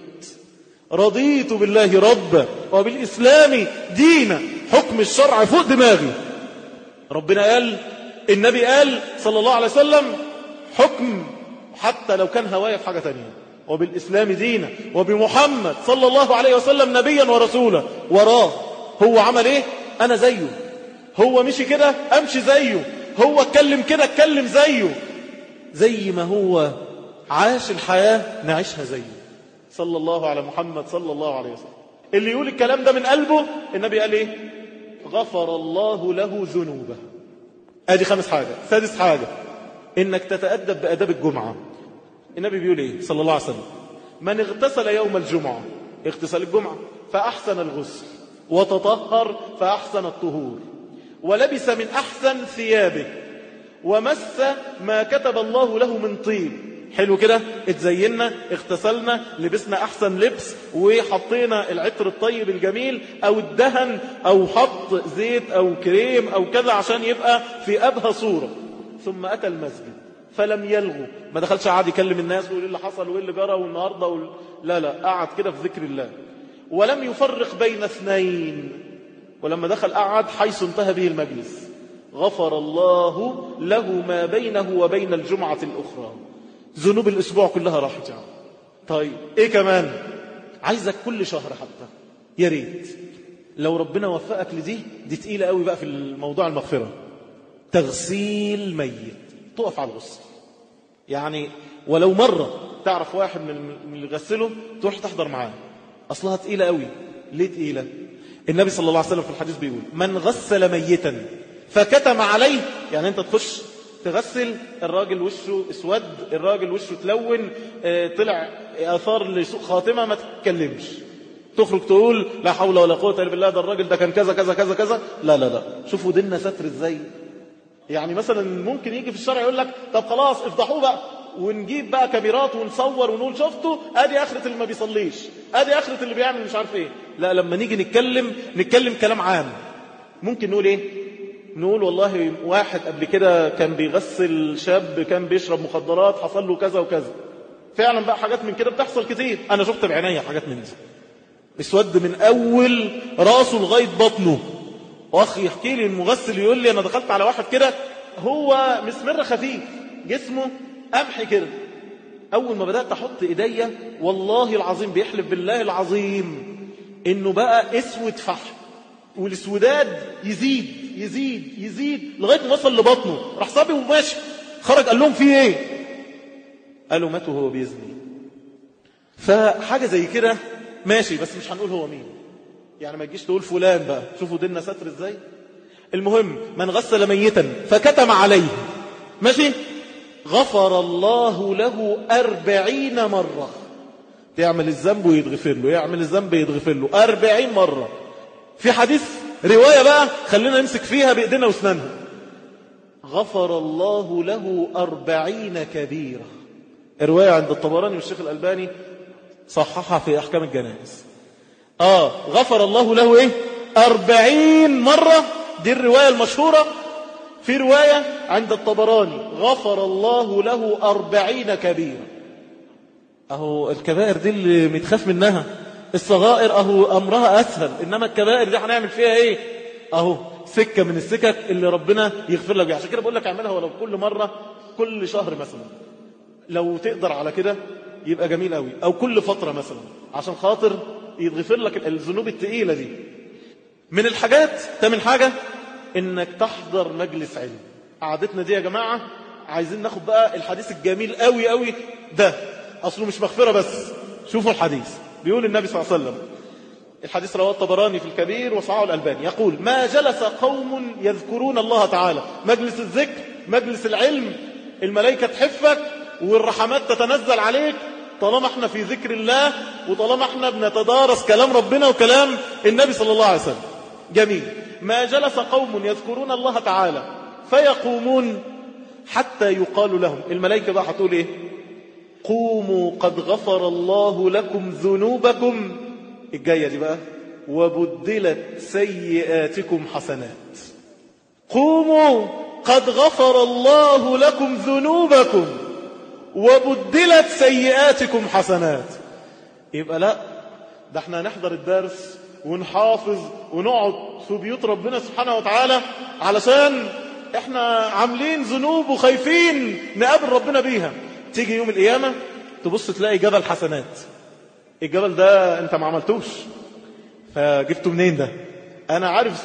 Speaker 1: رضيت بالله ربا وبالإسلام دينا. حكم الشرع فوق دماغي. ربنا قال، النبي قال صلى الله عليه وسلم حكم حتى لو كان هواية في حاجة تانية. وبالإسلام دينا وبمحمد صلى الله عليه وسلم نبيا ورسولا. وراه هو عمل ايه انا زيه، هو مشي كده امشي زيه، هو اتكلم كده اتكلم زيه، زي ما هو عاش الحياة نعيشها زيه. صلى الله على محمد صلى الله عليه وسلم. اللي يقول الكلام ده من قلبه النبي قال ايه؟ غفر الله له ذنوبه. ادي 5 حاجة. 6 حاجة انك تتأدب بأداب الجمعة. النبي بيقول ايه صلى الله عليه وسلم؟ من اغتسل يوم الجمعة، اغتسل الجمعة، فأحسن الغسل وتطهر فأحسن الطهور ولبس من أحسن ثيابه ومس ما كتب الله له من طيب. حلو كده، اتزينا، اغتسلنا، لبسنا أحسن لبس، وحطينا العطر الطيب الجميل أو الدهن أو حط زيت أو كريم أو كذا عشان يبقى في أبهى صورة. ثم أتى المسجد فلم يلغو، ما دخلش قاعد يكلم الناس ويقول اللي حصل وايه اللي جرى والنهارده لا قعد كده في ذكر الله. ولم يفرق بين 2، ولما دخل قعد حيث انتهى به المجلس. غفر الله له ما بينه وبين الجمعة الأخرى. ذنوب الأسبوع كلها راحت يعني. طيب ايه كمان؟ عايزك كل شهر حتى، يا ريت لو ربنا وفقك لدي، دي تقيلة قوي بقى في الموضوع المغفرة، تغسيل ميت. تقف على الغسل يعني، ولو مرة تعرف واحد من اللي غسله تروح تحضر معاه. أصلها تقيلة قوي. ليه تقيلة؟ النبي صلى الله عليه وسلم في الحديث بيقول: من غسل ميتا فكتم عليه. يعني انت تخش تغسل الراجل وشه اسود، الراجل وشه تلون، طلع آثار لسوء خاتمة، ما تتكلمش. تخرج تقول لا حول ولا قوة إلا بالله، ده الراجل ده كان كذا كذا كذا كذا. لا شوفوا ديننا ستر ازاي. يعني مثلا ممكن يجي في الشرع يقول لك طب خلاص افضحوه بقى ونجيب بقى كاميرات ونصور ونقول شفتوا ادي اخرة اللي ما بيصليش، ادي اخرة اللي بيعمل مش عارف ايه. لا، لما نيجي نتكلم كلام عام. ممكن نقول ايه؟ نقول والله واحد قبل كده كان بيغسل شاب كان بيشرب مخدرات، حصل له كذا وكذا. فعلا بقى حاجات من كده بتحصل كتير، انا شفت بعينيا حاجات من دي. اسود من أول راسه لغاية بطنه. واخ يحكي لي المغسل يقول لي أنا دخلت على واحد كده هو مسمر خفيف جسمه قمح كده، أول ما بدأت أحط إيديا والله العظيم بيحلف بالله العظيم إنه بقى اسود فحم، والاسوداد يزيد يزيد يزيد لغاية ما وصل لبطنه. راح صابي وماشي، خرج قال لهم فيه ايه؟ قالوا ماتوا وهو بيزني. فحاجة زي كده ماشي، بس مش هنقول هو مين، يعني ما تجيش تقول فلان بقى. شوفوا ديننا ستر ازاي. المهم من غسل ميتا فكتم عليه، ماشي، غفر الله له 40 مرة. يعمل الذنب ويتغفر له، يعمل الذنب يتغفر له 40 مرة. في حديث رواية بقى خلينا نمسك فيها بإيدينا واسنانها، غفر الله له 40 كبيرة. رواية عند الطبراني والشيخ الألباني صححها في أحكام الجنائز. غفر الله له ايه 40 مرة، دي الرواية المشهورة. في رواية عند الطبراني غفر الله له 40 كبيرة. اهو الكبائر دي اللي متخاف منها، الصغائر اهو امرها اسهل، انما الكبائر دي هنعمل فيها ايه؟ اهو سكة من السكك اللي ربنا يغفر لك بيها. عشان كده بقول لك اعملها ولو كل مرة كل شهر مثلا، لو تقدر على كده يبقى جميل قوي، او كل فترة مثلا عشان خاطر يتغفر لك الذنوب التقيلة دي. من الحاجات تمن حاجة انك تحضر مجلس علم. قعدتنا دي يا جماعة عايزين ناخد بقى الحديث الجميل قوي قوي ده، اصله مش مغفرة بس. شوفوا الحديث، بيقول النبي صلى الله عليه وسلم، الحديث رواه الطبراني في الكبير وصححه الألباني، يقول ما جلس قوم يذكرون الله تعالى، مجلس الذكر مجلس العلم، الملائكة تحفك والرحمات تتنزل عليك طالما احنا في ذكر الله، وطالما احنا بنتدارس كلام ربنا وكلام النبي صلى الله عليه وسلم. جميل. ما جلس قوم يذكرون الله تعالى فيقومون حتى يقال لهم، الملائكة بقى هتقول ايه؟ قوموا قد غفر الله لكم ذنوبكم، الجاية دي بقى، وبدلت سيئاتكم حسنات. قوموا قد غفر الله لكم ذنوبكم وبدلت سيئاتكم حسنات. يبقى لا، ده احنا نحضر الدرس ونحافظ ونقعد في بيوت ربنا سبحانه وتعالى علشان احنا عاملين ذنوب وخايفين نقابل ربنا بيها. تيجي يوم القيامة تبص تلاقي جبل حسنات. الجبل ده انت ما عملتوش، فجبته منين ده؟ انا عارف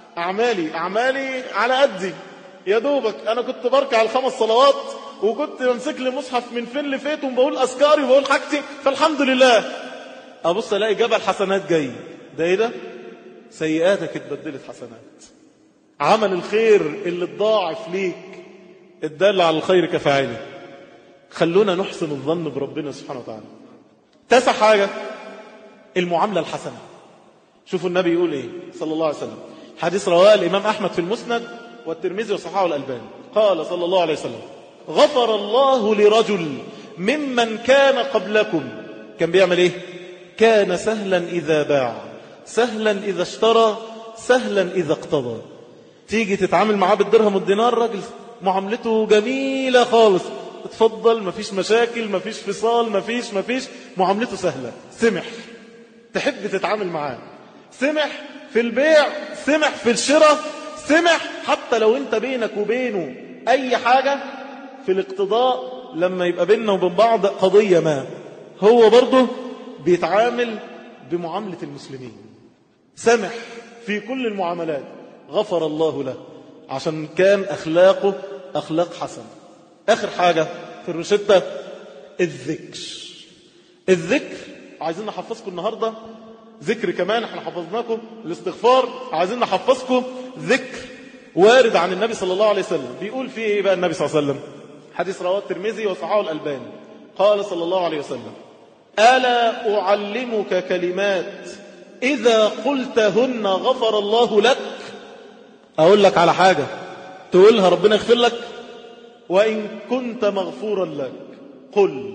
Speaker 1: اعمالي على قدي يا دوبك. انا كنت بركع 5 صلوات وكنت بمسك لي مصحف من فين لفيت وبقول اذكاري وبقول حاجتي، فالحمد لله. ابص الاقي جبل حسنات جاي، ده ايه ده؟ سيئاتك اتبدلت حسنات. عمل الخير اللي اتضاعف ليك الدال على الخير كفاعله. خلونا نحسن الظن بربنا سبحانه وتعالى. 9 حاجة المعاملة الحسنة. شوفوا النبي يقول ايه صلى الله عليه وسلم، حديث رواه الإمام أحمد في المسند والترمذي وصححه الألباني، قال صلى الله عليه وسلم غفر الله لرجل ممن كان قبلكم، كان بيعمل ايه؟ كان سهلا إذا باع، سهلا إذا اشترى، سهلا إذا اقتضى. تيجي تتعامل معاه بالدرهم والدينار، راجل معاملته جميلة خالص، اتفضل، مفيش مشاكل، مفيش فصال، مفيش معاملته سهلة، سمح، تحب تتعامل معاه، سمح في البيع، سمح في الشراء، سمح حتى لو انت بينك وبينه اي حاجة في الاقتضاء، لما يبقى بيننا وبين بعض قضية ما، هو برضه بيتعامل بمعاملة المسلمين، سمح في كل المعاملات، غفر الله له عشان كان أخلاقه أخلاق حسنة. آخر حاجة في الروشتة الذكر. الذكر عايزين نحفظكم النهاردة ذكر كمان، احنا حفظناكم الاستغفار، عايزين نحفظكم ذكر وارد عن النبي صلى الله عليه وسلم. بيقول فيه ايه بقى النبي صلى الله عليه وسلم؟ حديث رواه الترمذي وصححه الألباني، قال صلى الله عليه وسلم ألا أعلمك كلمات إذا قلتهن غفر الله لك؟ أقول لك على حاجة تقولها ربنا يغفر لك، وإن كنت مغفورا لك. قل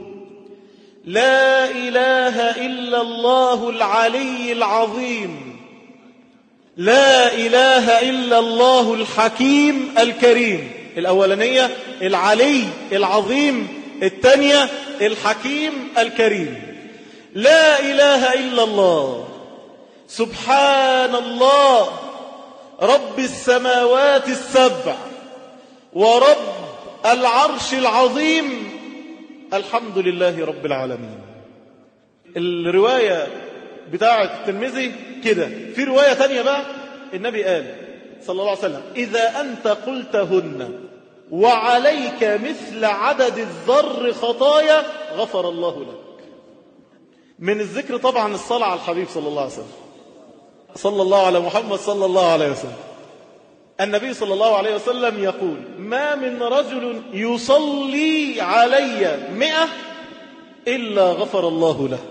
Speaker 1: لا إله إلا الله العلي العظيم، لا إله إلا الله الحكيم الكريم. الأولانية العلي العظيم، الثانية الحكيم الكريم. لا إله إلا الله سبحان الله رب السماوات السبع ورب العرش العظيم الحمد لله رب العالمين. الرواية بتاعة الترمذي كده. في رواية تانية بقى النبي قال صلى الله عليه وسلم إذا أنت قلتهن وعليك مثل عدد الذر خطايا غفر الله لك. من الذكر طبعا الصلاة على الحبيب صلى الله عليه وسلم، صلى الله على محمد صلى الله عليه وسلم. النبي صلى الله عليه وسلم يقول ما من رجل يصلي علي 100 إلا غفر الله له.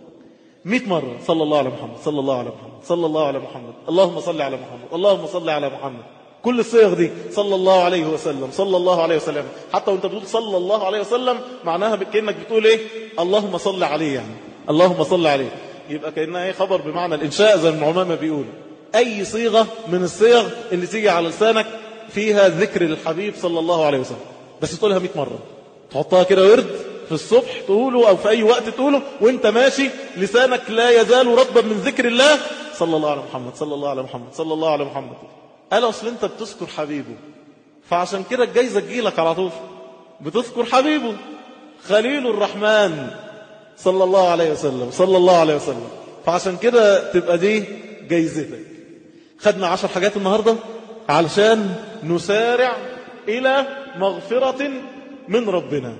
Speaker 1: 100 مرة صلى الله على محمد صلى الله على محمد صلى الله على محمد اللهم صل على محمد اللهم صل على محمد. كل الصيغ دي صلى الله عليه وسلم صلى الله عليه وسلم. حتى وانت بتقول صلى الله عليه وسلم معناها كأنك بتقول ايه؟ اللهم صل عليه، يعني اللهم صل عليه. يبقى كأنها ايه؟ خبر بمعنى الإنشاء زي ما العلماء بيقولوا. أي صيغة من الصيغ اللي تيجي على لسانك فيها ذكر للحبيب صلى الله عليه وسلم، بس تقولها 100 مرة، تحطها كده ورد في الصبح تقوله أو في أي وقت تقوله وانت ماشي، لسانك لا يزال رطبا من ذكر الله صلى الله على محمد صلى الله على محمد صلى الله على محمد. قال أصل انت بتذكر حبيبه، فعشان كده الجايزة تجيلك على طول. بتذكر حبيبه خليل الرحمن صلى الله عليه وسلم صلى الله عليه وسلم، فعشان كده تبقى دي جايزتك. خدنا 10 حاجات النهاردة علشان نسارع إلى مغفرة من ربنا.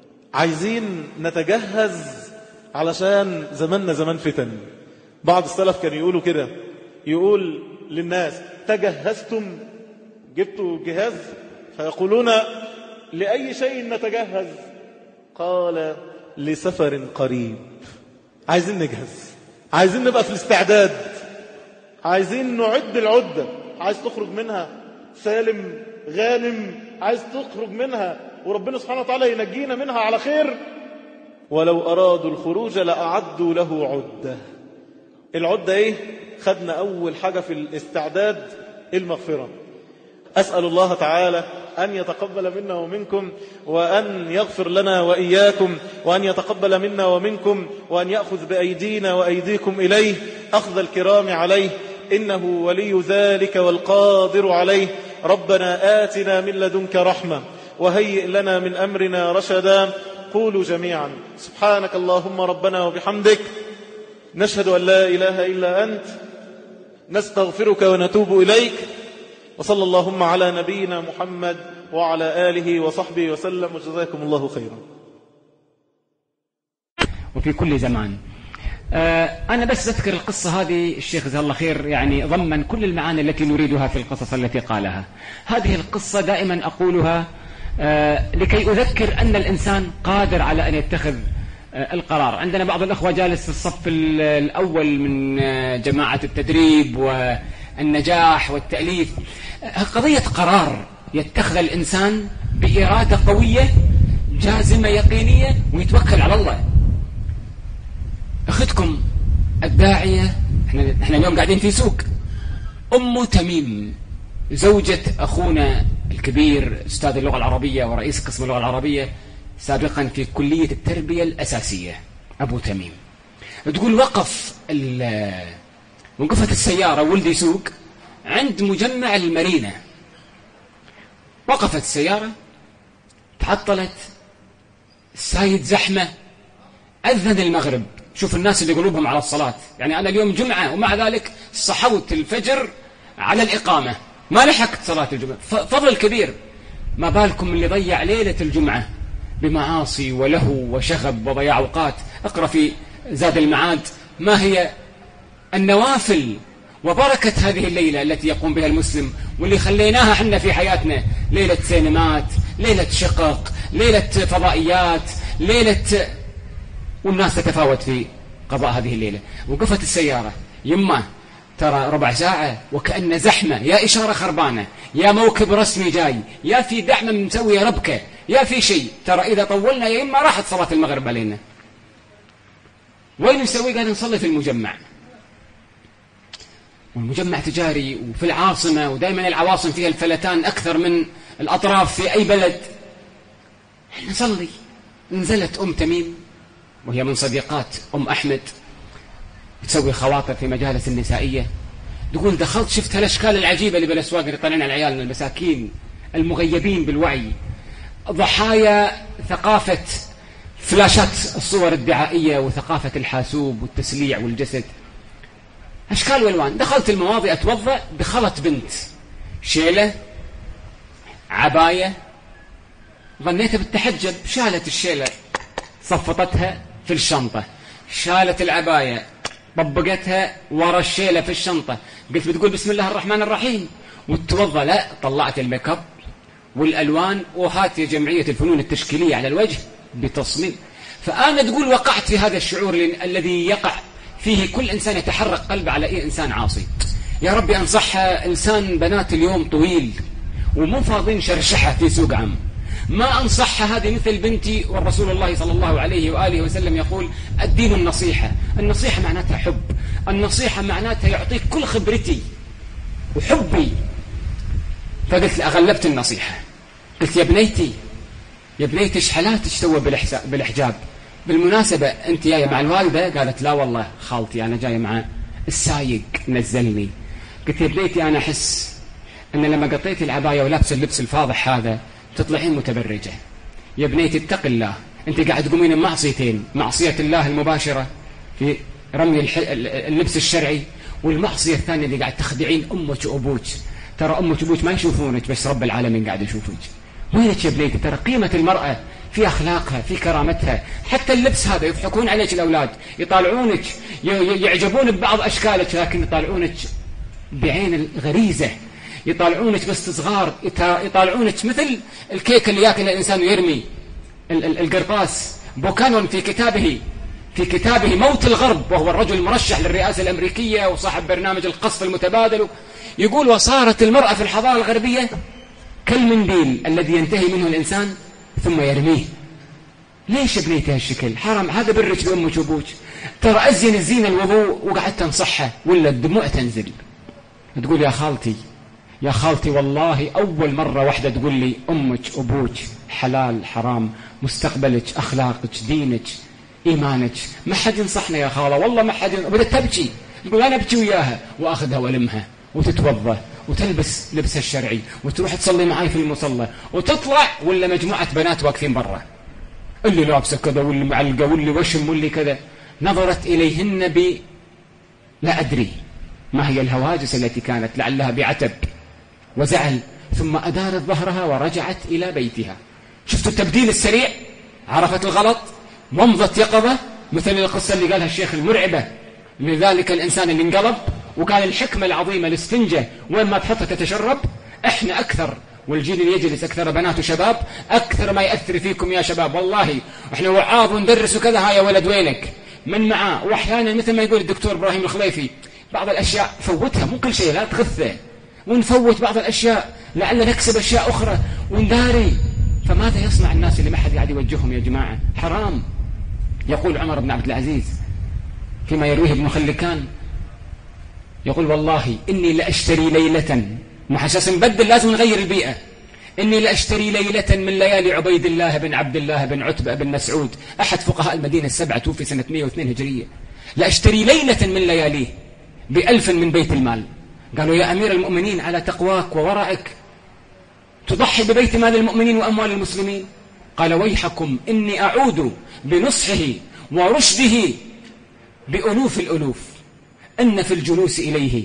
Speaker 1: عايزين نتجهز علشان زماننا زمان فتن. بعض السلف كان يقولوا كده، يقول للناس تجهزتم؟ جبتوا جهاز؟ فيقولون لأي شيء نتجهز؟ قال لسفر قريب. عايزين نجهز، عايزين نبقى في الاستعداد، عايزين نعد العدة. عايز تخرج منها سالم غانم، عايز تخرج منها وربنا سبحانه وتعالى ينجينا منها على خير. ولو أرادوا الخروج لأعدوا له عدة. العدة ايه؟ خدنا أول حاجة في الاستعداد المغفرة. أسأل الله تعالى أن يتقبل منا ومنكم، وأن يغفر لنا وإياكم، وأن يتقبل منا ومنكم، وأن يأخذ بأيدينا وأيديكم إليه أخذ الكرام عليه، إنه ولي ذلك والقادر عليه. ربنا آتنا من لدنك رحمة وهيئ لنا من أمرنا رشدا. قولوا جميعا سبحانك اللهم ربنا وبحمدك نشهد أن لا إله إلا أنت نستغفرك ونتوب إليك. وصلى اللهم على نبينا محمد وعلى آله وصحبه وسلم، وجزاكم الله خيرا.
Speaker 2: وفي كل زمان. أنا بس أذكر القصة هذه، الشيخ جزاه الله خير يعني ضمن كل المعاني التي نريدها في القصص التي قالها. هذه القصة دائما أقولها لكي أذكر أن الإنسان قادر على أن يتخذ القرار. عندنا بعض الأخوة جالس في الصف الأول من جماعة التدريب والنجاح والتأليف. قضية قرار يتخذ الإنسان بإرادة قوية جازمة يقينية ويتوكل على الله. أخذكم الداعية، احنا اليوم قاعدين في سوق. أم تميم زوجة أخونا الكبير أستاذ اللغة العربية ورئيس قسم اللغة العربية سابقا في كلية التربية الأساسية، أبو تميم، تقول وقفت السيارة ولدي سوق عند مجمع المارينا. وقفت السيارة، تعطلت، السايد زحمة، أذن المغرب. شوف الناس اللي قلوبهم على الصلاة. يعني أنا اليوم جمعة ومع ذلك صحوت الفجر على الإقامة، ما لحقت صلاة الجمعة. فضل كبير. ما بالكم اللي ضيع ليلة الجمعة بمعاصي ولهو وشغب وضياع أوقات. اقرأ في زاد المعاد ما هي النوافل وبركة هذه الليلة التي يقوم بها المسلم، واللي خليناها حنا في حياتنا ليلة سينمات، ليلة شقق، ليلة فضائيات، ليلة، والناس تتفاوت في قضاء هذه الليلة. وقفت السيارة، يما ترى ربع ساعة وكأن زحمة، يا إشارة خربانة، يا موكب رسمي جاي، يا في دعم مسوية ربكة، يا في شيء. ترى إذا طولنا يا إما راحت صلاة المغرب علينا. وين نسوي؟ قاعد نصلي في المجمع، والمجمع تجاري وفي العاصمة، ودائما العواصم فيها الفلتان أكثر من الأطراف في أي بلد. نصلي. نزلت أم تميم وهي من صديقات أم أحمد، تسوي خواطر في مجالس النسائية. تقول دخلت شفت هالأشكال العجيبة اللي بالأسواق اللي طالعين على عيالنا المساكين المغيبين بالوعي، ضحايا ثقافة فلاشات الصور الدعائية وثقافة الحاسوب والتسليع والجسد، أشكال والوان. دخلت المواضع أتوضأ، دخلت بنت شيلة عباية، ظنيتها بالتحجب، شالت الشيلة صفطتها في الشنطة، شالت العباية طبقتها ورا الشيلة في الشنطة. قلت بتقول بسم الله الرحمن الرحيم وتوضأ، لا، طلعت الميك اب والألوان وهات يا جمعية الفنون التشكيلية على الوجه بتصميم. فأنا تقول وقعت في هذا الشعور الذي يقع فيه كل إنسان يتحرك قلبه على أي إنسان عاصي. يا ربي أنصحها، إنسان بنات اليوم طويل ومو فاضين شرشحة في سوق عام. ما أنصحها هذه مثل بنتي، والرسول الله صلى الله عليه وآله وسلم يقول الدين النصيحة. النصيحة معناتها حب، النصيحة معناتها يعطيك كل خبرتي وحبي. فقلت أغلبت النصيحة، قلت يا بنيتي ايش حالاتك تسوى بالحجاب؟ بالمناسبة أنت جاية مع الوالدة؟ قالت لا والله خالتي أنا جاية مع السايق نزلني. قلت يا بنيتي أنا أحس أن لما قطيتي العباية ولابس اللبس الفاضح هذا تطلعين متبرجة. يا بنيتي اتق الله، أنت قاعد تقومين بمعصيتين، معصية الله المباشرة في رمي اللبس الشرعي، والمعصية الثانية اللي قاعد تخدعين أمك وأبوك. ترى أمك وأبوك ما يشوفونك، بس رب العالمين قاعد يشوفك. وينك يا بنيتي؟ ترى قيمة المرأة في أخلاقها، في كرامتها. حتى اللبس هذا يضحكون عليك الأولاد، يطالعونك، يعجبون ببعض أشكالك، لكن يطالعونك بعين الغريزة، يطالعونك باستصغار، يطالعونك مثل الكيك اللي يأكل الإنسان ويرمي القرطاس. بوكانون في كتابه موت الغرب، وهو الرجل المرشح للرئاسة الأمريكية وصاحب برنامج القصف المتبادل، يقول وصارت المرأة في الحضارة الغربية كالمنديل الذي ينتهي منه الإنسان ثم يرميه. ليش بنيتي هالشكل؟ حرام، هذا برك بأمك وأبوك. ترى أزين الزينة الوضوء، وقعدت تنصحها ولا الدموع تنزل. تقول يا خالتي والله أول مرة واحدة تقول لي أمك أبوك حلال حرام، مستقبلك أخلاقك دينك إيمانك. ما حد ينصحنا يا خالة، والله ما حد. بدأت تبكي، تقول أنا أبكي وياها، وأخذها وألمها وتتوضأ وتلبس لبسها الشرعي وتروح تصلي معي في المصلى وتطلع، ولا مجموعة بنات واقفين برا، اللي لابسه كذا واللي معلقة واللي وشم واللي كذا. نظرت إليهن لا أدري ما هي الهواجس التي كانت، لعلها بعتب وزعل، ثم أدارت ظهرها ورجعت إلى بيتها. شفتوا التبديل السريع؟ عرفت الغلط ومضت يقظة، مثل القصة اللي قالها الشيخ المرعبة لذلك الإنسان اللي انقلب، وكان الحكمة العظيمة الاستنجة وين ما تحطها تتشرب. احنا أكثر، والجيل اللي يجلس أكثر بنات وشباب، أكثر ما يأثر فيكم يا شباب والله. احنا وعاظ وندرس وكذا، ها يا ولد وينك من معاه. وأحيانا مثل ما يقول الدكتور إبراهيم الخليفي، بعض الأشياء فوتها، مو كل شيء لا تغثه، ونفوت بعض الأشياء لعل نكسب أشياء أخرى ونداري. فماذا يصنع الناس اللي ما حد قاعد يوجههم يا جماعة؟ حرام. يقول عمر بن عبد العزيز فيما يرويه ابن خلكان، يقول والله إني لأشتري ليلة، محسس نبدل لازم نغير البيئة، إني لأشتري ليلة من ليالي عبيد الله بن عبد الله بن عتبة بن مسعود، أحد فقهاء المدينة السبعة، توفي سنة 102 هجرية. لأشتري ليلة من لياليه ب1000 من بيت المال. قالوا يا أمير المؤمنين على تقواك وورعك تضحي ببيت مال المؤمنين وأموال المسلمين؟ قال ويحكم إني أعود بنصحه ورشده بألوف الألوف، إن في الجلوس إليه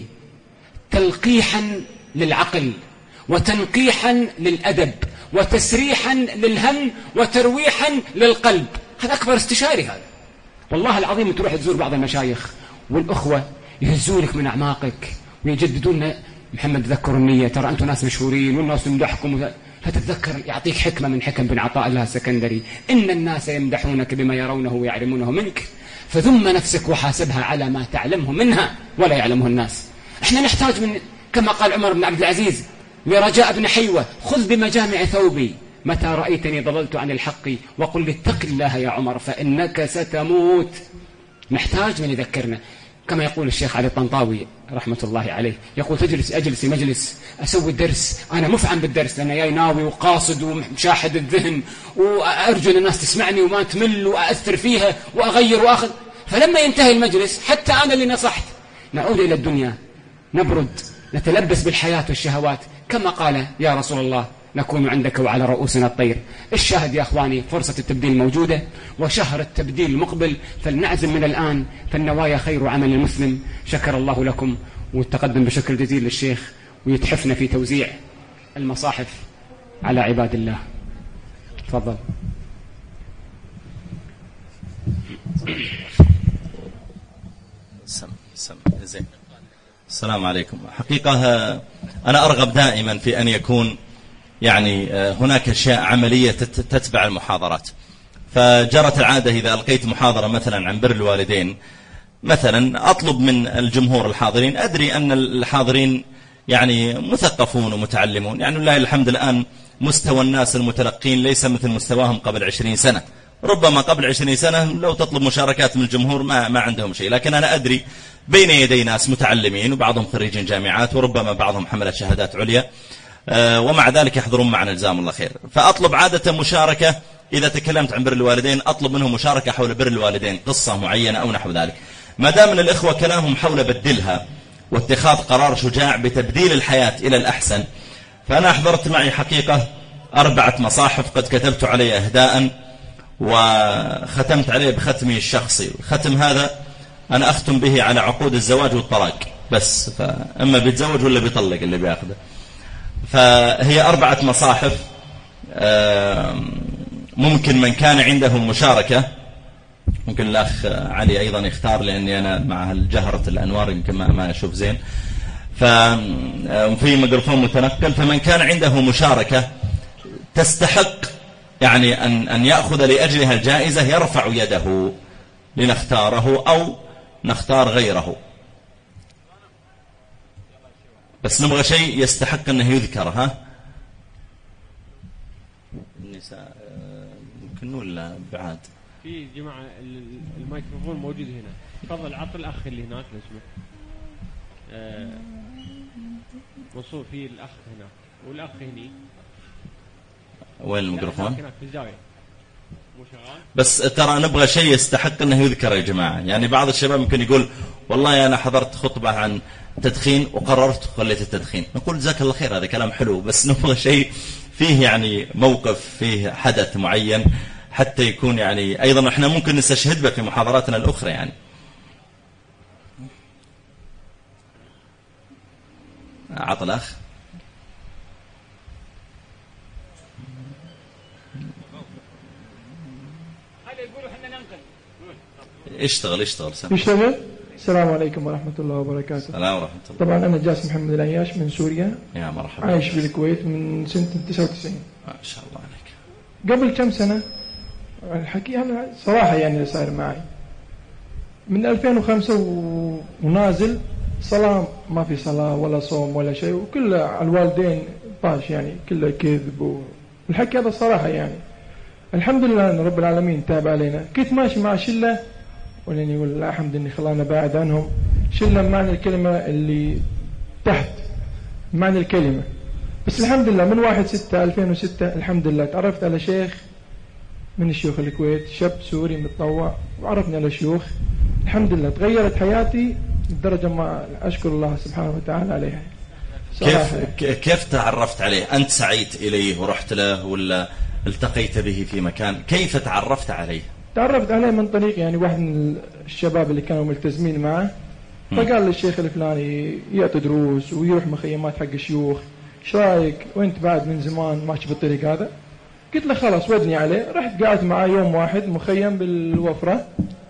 Speaker 2: تلقيحا للعقل وتنقيحا للأدب وتسريحا للهم وترويحا للقلب. هذا أكبر استشاري هذا والله العظيم. تروح تزور بعض المشايخ والأخوة يهزونك من أعماقك ويجددون محمد تذكر النية، ترى أنتم ناس مشهورين والناس يمدحكم، فتتذكر يعطيك حكمة من حكم بن عطاء الله السكندري، إن الناس يمدحونك بما يرونه ويعلمونه منك، فذم نفسك وحاسبها على ما تعلمه منها ولا يعلمه الناس. احنا نحتاج من كما قال عمر بن عبد العزيز لرجاء بن حيوة، خذ بمجامع ثوبي متى رأيتني ضللت عن الحق وقل لي اتق الله يا عمر فإنك ستموت. نحتاج من يذكرنا. كما يقول الشيخ علي الطنطاوي رحمة الله عليه، يقول أجلس في مجلس أسوي الدرس، أنا مفعم بالدرس لأنه جاي ناوي وقاصد ومشاحد الذهن، وأرجو أن الناس تسمعني وما تمل وأأثر فيها وأغير وأخذ. فلما ينتهي المجلس حتى أنا اللي نصحت نعود إلى الدنيا، نبرد، نتلبس بالحياة والشهوات، كما قال يا رسول الله نكون عندك وعلى رؤوسنا الطير. الشاهد يا أخواني فرصة التبديل موجودة، وشهر التبديل مقبل، فلنعزم من الآن، فالنوايا خير عمل المسلم. شكر الله لكم، والتقدم بشكر جزيل للشيخ، ويتحفنا في توزيع المصاحف على عباد الله. تفضل.
Speaker 3: زين. السلام عليكم. حقيقة أنا أرغب دائما في أن يكون يعني هناك أشياء عملية تتبع المحاضرات. فجرت العادة إذا ألقيت محاضرة مثلا عن بر الوالدين مثلا أطلب من الجمهور الحاضرين، أدري أن الحاضرين يعني مثقفون ومتعلمون، يعني لله الحمد الآن مستوى الناس المتلقين ليس مثل مستواهم قبل 20 سنة. ربما قبل 20 سنة لو تطلب مشاركات من الجمهور ما عندهم شيء، لكن أنا أدري بين يدي ناس متعلمين وبعضهم خريجين جامعات وربما بعضهم حملة شهادات عليا، ومع ذلك يحضرون معنا جزاهم الله خير. فأطلب عادة مشاركة إذا تكلمت عن بر الوالدين، أطلب منهم مشاركة حول بر الوالدين، قصة معينة أو نحو ذلك. ما دام من الإخوة كلامهم حول بدلها واتخاذ قرار شجاع بتبديل الحياة إلى الأحسن، فأنا أحضرت معي حقيقة 4 مصاحف قد كتبت عليه إهداء وختمت عليه بختمي الشخصي. الختم هذا أنا أختم به على عقود الزواج والطلاق بس، فإما بيتزوج ولا بيطلق اللي بيأخذه. فهي 4 مصاحف، ممكن من كان عنده مشاركة، ممكن الأخ علي أيضا يختار لأني أنا مع الجهرة الأنوار يمكن ما أشوف زين، ففي ميكروفون متنقل، فمن كان عنده مشاركة تستحق يعني أن يأخذ لأجلها الجائزة يرفع يده لنختاره أو نختار غيره، بس نبغى شيء يستحق أنه يذكر. ها النساء ممكن ولا بعاد؟
Speaker 4: في جماعة الميكروفون موجود هنا، تفضل عط الأخ اللي هناك لو سمحت. وصول في الأخ هنا والأخ هني.
Speaker 3: وين الميكروفون؟
Speaker 4: هناك في الزاوية.
Speaker 3: بس ترى نبغى شيء يستحق أنه يذكر يا جماعة. يعني بعض الشباب ممكن يقول والله أنا حضرت خطبة عن تدخين وقررت خليت التدخين، نقول جزاك الله خير، هذا كلام حلو، بس نبغى شيء فيه يعني موقف، فيه حدث معين حتى يكون يعني أيضا احنا ممكن نستشهد به في محاضراتنا الأخرى. يعني عطى الأخ اشتغل
Speaker 5: السلام عليكم ورحمة الله وبركاته.
Speaker 3: السلام ورحمة الله.
Speaker 5: طبعا أنا جاسم محمد العياش من سوريا.
Speaker 3: يا مرحبا.
Speaker 5: عايش في الكويت من سنة 99.
Speaker 3: ما شاء الله عليك.
Speaker 5: قبل كم سنة الحكي أنا صراحة يعني صاير معي من 2005 ونازل صلاة ما في صلاة ولا صوم ولا شيء، وكله على الوالدين طاش، يعني كله كذب والحكي هذا الصراحة. يعني الحمد لله أن رب العالمين تاب علينا. كنت ماشي مع شلة ولين يقول لا حمد اني خلانا بعد عنهم، شلنا معنى الكلمة اللي تحت معنى الكلمة. بس الحمد لله من 1/6/2006 الحمد لله تعرفت على شيخ من الشيوخ الكويت، شاب سوري متطوع، وعرفني على شيوخ. الحمد لله تغيرت حياتي لدرجة ما أشكر الله سبحانه وتعالى عليها.
Speaker 3: كيف تعرفت عليه؟ أنت سعيت إليه ورحت له ولا التقيت به في مكان؟ كيف تعرفت عليه؟
Speaker 5: تعرفت عليه من طريق يعني واحد من الشباب اللي كانوا ملتزمين معه، فقال لي الشيخ الفلاني يعطي دروس ويروح مخيمات حق الشيوخ، ايش رايك وانت بعد من زمان ماشي بالطريق هذا؟ قلت له خلاص ودني عليه. رحت قعدت معاه يوم واحد مخيم بالوفرة،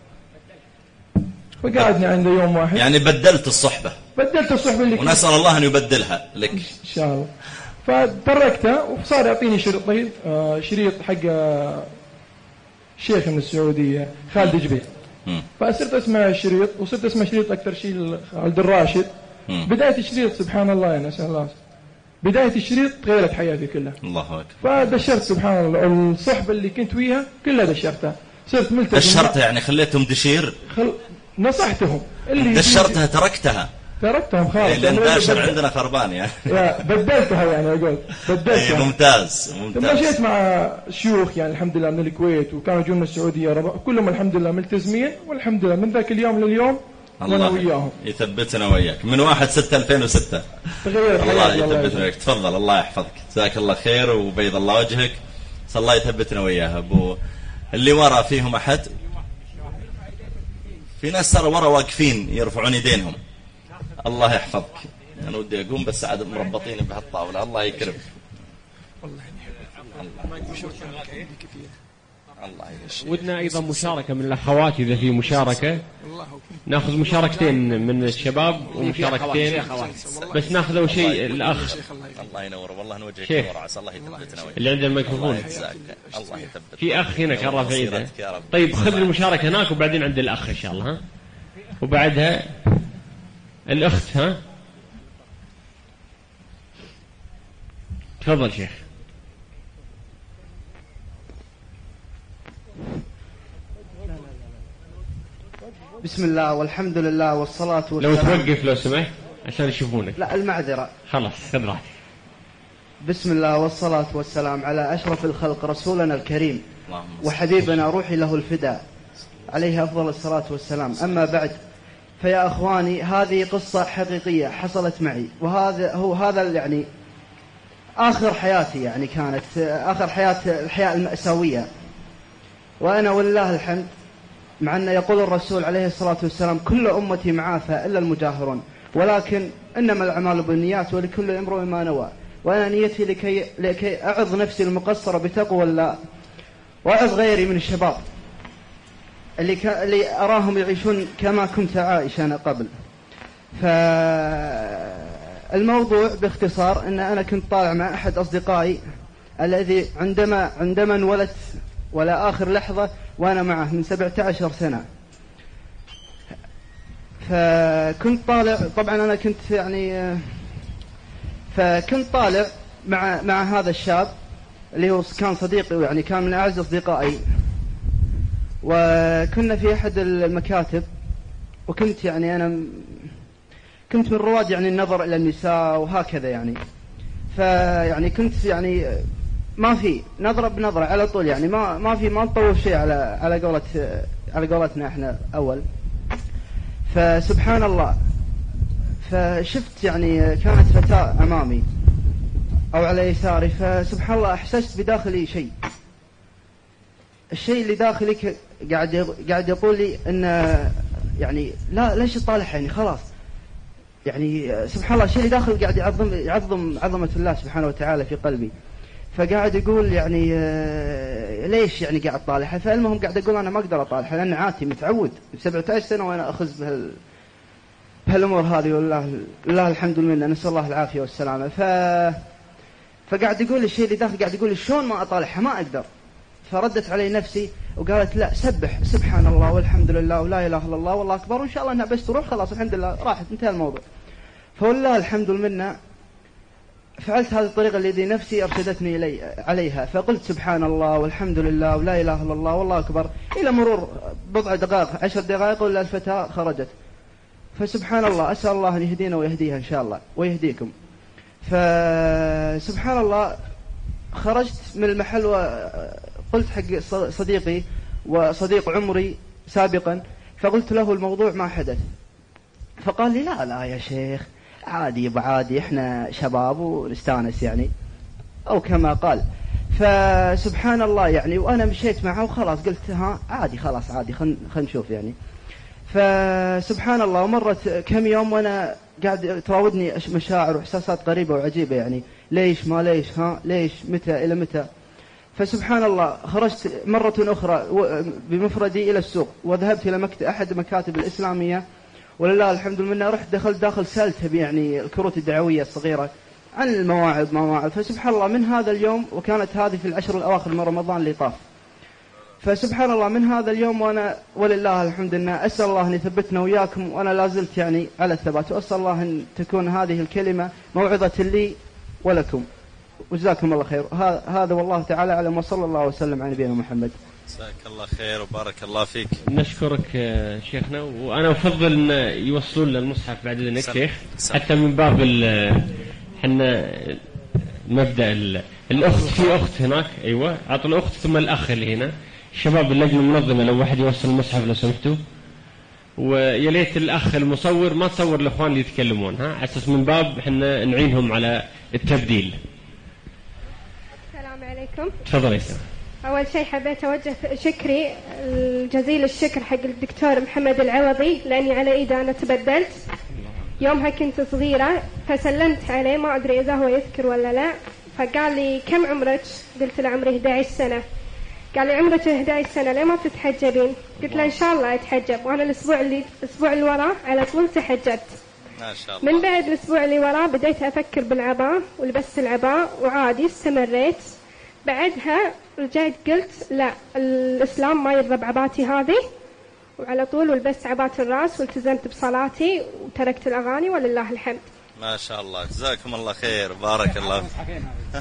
Speaker 5: فقعدني عنده يوم واحد.
Speaker 3: يعني بدلت الصحبة اللي ونسأل الله أن يبدلها لك إن
Speaker 5: شاء الله. فتركته وصار يعطيني شريطين، شريط حق شيخ من السعودية خالد جبيل، فصرت اسمع الشريط وصرت اسمع شريط أكثر شيء خالد الراشد. بداية الشريط سبحان الله يعني نسأل الله، بداية الشريط تغيرت حياتي كلها.
Speaker 3: الله أكبر.
Speaker 5: فدشرت سبحان الله الصحبة اللي كنت وياها كلها دشرتها، صرت ملتزم.
Speaker 3: دشرتها يعني خليتهم دشير؟
Speaker 5: نصحتهم. اللي
Speaker 3: دشرتها تركتها؟
Speaker 5: تركتهم خالص.
Speaker 3: لأن باشر عندنا خربان يعني.
Speaker 5: بدلتها يعني أقول بدلتها.
Speaker 3: ممتاز.
Speaker 5: مشيت مع شيوخ يعني الحمد لله من الكويت وكانوا يجون السعودية كلهم الحمد لله ملتزمين والحمد لله من ذاك اليوم لليوم وأنا وياهم.
Speaker 3: يثبتنا وياك من 1/6/2006.
Speaker 5: تغير
Speaker 3: الله يثبتنا وياك. تفضل الله يحفظك جزاك الله خير وبيض الله وجهك. صلى الله يثبتنا وياها. أبو اللي ورا فيهم أحد؟ في ناس ترى ورا واقفين يرفعون يدينهم. الله يحفظك. أنا ودي أقوم بس عاد مربطين بهالطاولة. الله يكرم.
Speaker 4: ودنا أيضا مشاركة من الأخوات إذا في مشاركة. نأخذ مشاركتين من الشباب ومشاركتين بس نأخذ أول شيء الأخ.
Speaker 3: الله ينور والله نوجهك نور عسى الله يثبتنا وياك.
Speaker 4: اللي عنده الميكروفون.
Speaker 3: الله يثبت.
Speaker 4: في أخ هنا كان رافع يده. طيب خذ المشاركة هناك وبعدين عند الأخ إن شاء الله. ها وبعدها الأخت. ها تفضل شيخ.
Speaker 6: بسم الله والحمد لله والصلاة والسلام.
Speaker 4: لو توقف لو سمحت عشان يشوفونك.
Speaker 6: لا المعذرة.
Speaker 4: خلاص خذ راحتك.
Speaker 6: بسم الله والصلاة والسلام على أشرف الخلق رسولنا الكريم وحبيبنا روحي له الفداء عليه أفضل الصلاة والسلام. أما بعد فيا أخواني هذه قصة حقيقية حصلت معي وهذا يعني آخر حياتي يعني كانت آخر الحياة المأساوية. وأنا ولله الحمد مع أن يقول الرسول عليه الصلاة والسلام كل أمتي معافى إلا المجاهرون ولكن إنما الأعمال بالنيات ولكل امرئ ما نوى. وأنا نيتي لكي أعظ نفسي المقصرة بتقوى الله وأعظ غيري من الشباب اللي أراهم يعيشون كما كنت عايش أنا قبل. فالموضوع باختصار أن أنا كنت طالع مع أحد أصدقائي الذي عندما انولدت ولا آخر لحظة وأنا معه من 17 سنة. فكنت طالع طبعا أنا كنت يعني فكنت طالع مع هذا الشاب اللي هو كان صديقي يعني كان من أعز أصدقائي. وكنا في أحد المكاتب وكنت يعني أنا كنت من رواد يعني النظر إلى النساء وهكذا يعني. فيعني كنت يعني ما في نظرة بنظرة على طول يعني ما نطول شيء على قولتنا احنا أول. فسبحان الله فشفت يعني كانت فتاة أمامي أو على يساري. فسبحان الله أحسست بداخلي شيء. الشيء اللي داخلي قاعد يقول لي إن يعني لا ليش تطالع يعني خلاص يعني سبحان الله الشيء اللي داخل قاعد يعظم عظمة الله سبحانه وتعالى في قلبي. فقاعد يقول يعني ليش يعني قاعد طالعها. فالمهم قاعد أقول أنا ما أقدر أطالعها لأن عاتي متعود 17 سنة وأنا أخذ بهالأمور هذه والله الحمد لله نسأل الله العافية والسلامة. فقاعد يقول الشيء اللي داخل قاعد يقول شلون ما أطالعها ما أقدر. فردت علي نفسي وقالت لا سبح سبحان الله والحمد لله ولا إله إلا الله والله أكبر وإن شاء الله أنها بس تروح خلاص الحمد لله راحت انتهى الموضوع. فوالله الحمد لله فعلت هذه الطريقة التي نفسي أرشدتني عليها. فقلت سبحان الله والحمد لله ولا إله إلا الله والله أكبر إلى مرور بضع دقائق 10 دقائق ولا الفتاة خرجت. فسبحان الله أسأل الله أن يهدينا ويهديها إن شاء الله ويهديكم. فسبحان الله خرجت من المحل وقلت حق صديقي وصديق عمري سابقا فقلت له الموضوع ما حدث. فقال لي لا يا شيخ عادي بعادي احنا شباب ونستانس يعني او كما قال. فسبحان الله يعني وانا مشيت معه وخلاص قلت ها عادي خلاص عادي خلينا نشوف يعني. فسبحان الله ومرت كم يوم وانا قاعد تراودني مشاعر واحساسات غريبة وعجيبة يعني ليش ما ليش ها ليش متى الى متى. فسبحان الله خرجت مرة أخرى بمفردي إلى السوق وذهبت إلى أحد المكاتب الإسلامية ولله الحمد لله رحت دخلت داخل سألت يعني الكروت الدعوية الصغيرة عن المواعظ. فسبحان الله من هذا اليوم وكانت هذه في العشر الأواخر من رمضان اللي طاف. فسبحان الله من هذا اليوم وأنا ولله الحمد لله أسأل الله أن يثبتنا وياكم وأنا لازلت يعني على الثبات وأسأل الله أن تكون هذه الكلمة موعظة لي ولكم وجزاكم الله خير. هذا والله تعالى أعلم وصلى الله وسلم على نبينا محمد.
Speaker 3: جزاك الله خير وبارك الله فيك.
Speaker 4: نشكرك شيخنا، وأنا أفضل أن يوصلون لنا المصحف بعد إذنك شيخ، حتى من باب حنا مبدأ الأخت، في أخت هناك، أيوة عطوا الأخت ثم الأخ اللي هنا. الشباب اللجنة المنظمة لو واحد يوصل المصحف لو سمحتوا، ويا ليت الأخ المصور ما تصور الأخوان اللي يتكلمون، على أساس من باب حنا نعينهم على التبديل.
Speaker 7: السلام عليكم.
Speaker 4: تفضل يا سلام.
Speaker 7: أول شيء حبيت أوجه شكري جزيل الشكر حق الدكتور محمد العوضي، لأني على إيده أنا تبدلت. يومها كنت صغيرة فسلمت عليه، ما أدري إذا هو يذكر ولا لا، فقال لي كم عمرك؟ قلت له عمري 11 سنة. قال لي عمرك 11 سنة ليه ما بتتحجبين؟ قلت له إن شاء الله أتحجب، وأنا الأسبوع اللي وراه على طول تحجبت.
Speaker 3: ما شاء الله.
Speaker 7: من بعد الأسبوع اللي وراه بديت أفكر بالعباء ولبست العباء وعادي استمريت. بعدها رجعت قلت لا، الإسلام ما يرضى بعباتي هذه، وعلى طول ولبست عبات الرأس والتزمت بصلاتي وتركت الأغاني ولله الحمد.
Speaker 3: ما شاء الله، جزاكم الله خير، بارك الله فيك.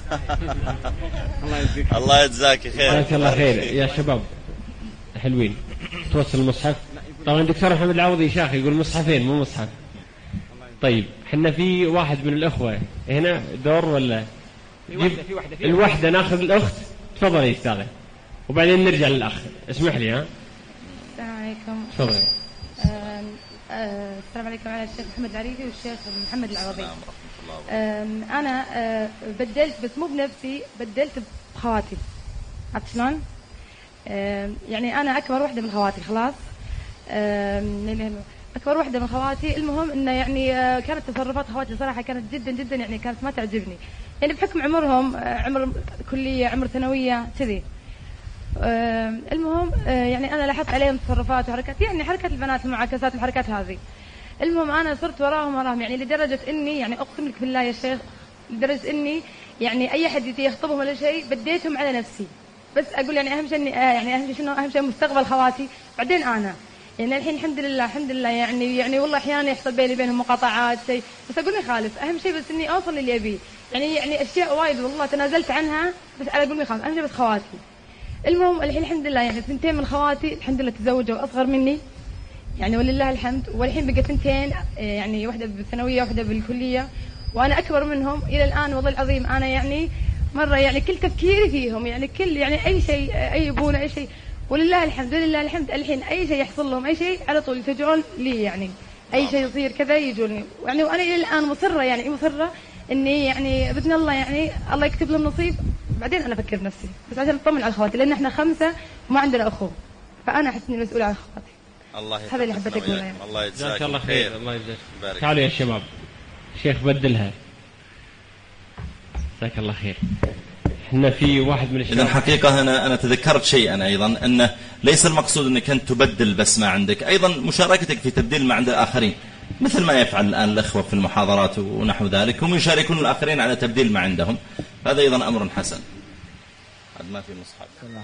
Speaker 3: الله يجزاك خير.
Speaker 4: بارك الله خير يا شباب حلوين. توصل المصحف. طبعا الدكتور محمد العوضي شاخ يقول مصحفين مو مصحف. طيب حنا في واحد من الأخوة هنا دور ولا؟
Speaker 2: في واحدة
Speaker 4: الوحدة ناخذ الأخت. تفضلي أستاذة وبعدين نرجع للأخ. اسمح لي.
Speaker 8: السلام عليكم.
Speaker 4: تفضلي.
Speaker 8: السلام عليكم على الشيخ محمد العريفي والشيخ محمد العوضي. أنا بدلت بس مو بنفسي، بدلت بخواتي. عرفت شلون؟ يعني أنا أكبر واحدة من خواتي خلاص. أكبر واحدة من خواتي. المهم إنه يعني كانت تصرفات خواتي صراحة كانت جدا جدا يعني كانت ما تعجبني، يعني بحكم عمرهم، عمر كلية، عمر ثانوية كذي. المهم يعني أنا لاحظت عليهم تصرفات وحركات، يعني حركات البنات المعاكسات الحركات هذه. المهم أنا صرت وراهم يعني لدرجة إني يعني أقسم لك بالله يا شيخ، لدرجة إني يعني أي حد يجي يخطبهم ولا شيء بديتهم على نفسي، بس أقول يعني أهم شيء إني يعني أهم شيء شنو؟ أهم شيء مستقبل خواتي بعدين أنا. يعني الحين الحمد لله يعني والله أحيانا يحصل بيني وبينهم مقاطعات شيء، بس أقول لي خالف، أهم شيء بس إني أوصل للي أبيه. يعني أشياء وايد والله تنازلت عنها، بس أنا أقول لي خالف، أهم شيء بس خواتي. المهم الحين الحمد لله يعني 2 من خواتي الحمد لله تزوجوا أصغر مني، يعني ولله الحمد. والحين بقى 2 يعني واحدة بالثانوية واحدة بالكلية، وأنا أكبر منهم إلى الآن. والله العظيم أنا يعني مرة يعني كل تفكيري فيهم، يعني كل يعني أي شيء أي يبون أي شيء، ولله الحمد لله الحمد. الحين أي شيء يحصل لهم أي شيء على طول يتجرون لي، يعني أي شيء يصير كذا يجوني، يعني وأنا إلى الآن مصرة يعني مصرة إني يعني بإذن الله يعني الله يكتب لهم نصيب بعدين أنا أفكر بنفسي، بس عشان أطمن على أخواتي، لأن إحنا 5 وما عندنا أخو، فأنا أحس إني مسؤولة عن أخواتي.
Speaker 3: الله
Speaker 8: هذا اللي حبيت أقوله يعني.
Speaker 3: الله يجزاك
Speaker 4: الله خير. الله
Speaker 3: يجزاك.
Speaker 4: تعالوا يا شباب، شيخ بدلها. جزاك الله خير. احنا في واحد من الشباب.
Speaker 3: إذن الحقيقة أنا تذكرت شيء أنا أيضا، أنه ليس المقصود أنك أنت تبدل بس ما عندك، أيضا مشاركتك في تبديل ما عند الآخرين، مثل ما يفعل الآن الأخوة في المحاضرات ونحو ذلك، هم يشاركون الآخرين على تبديل ما عندهم، هذا أيضا أمر حسن. عاد ما في مصحف.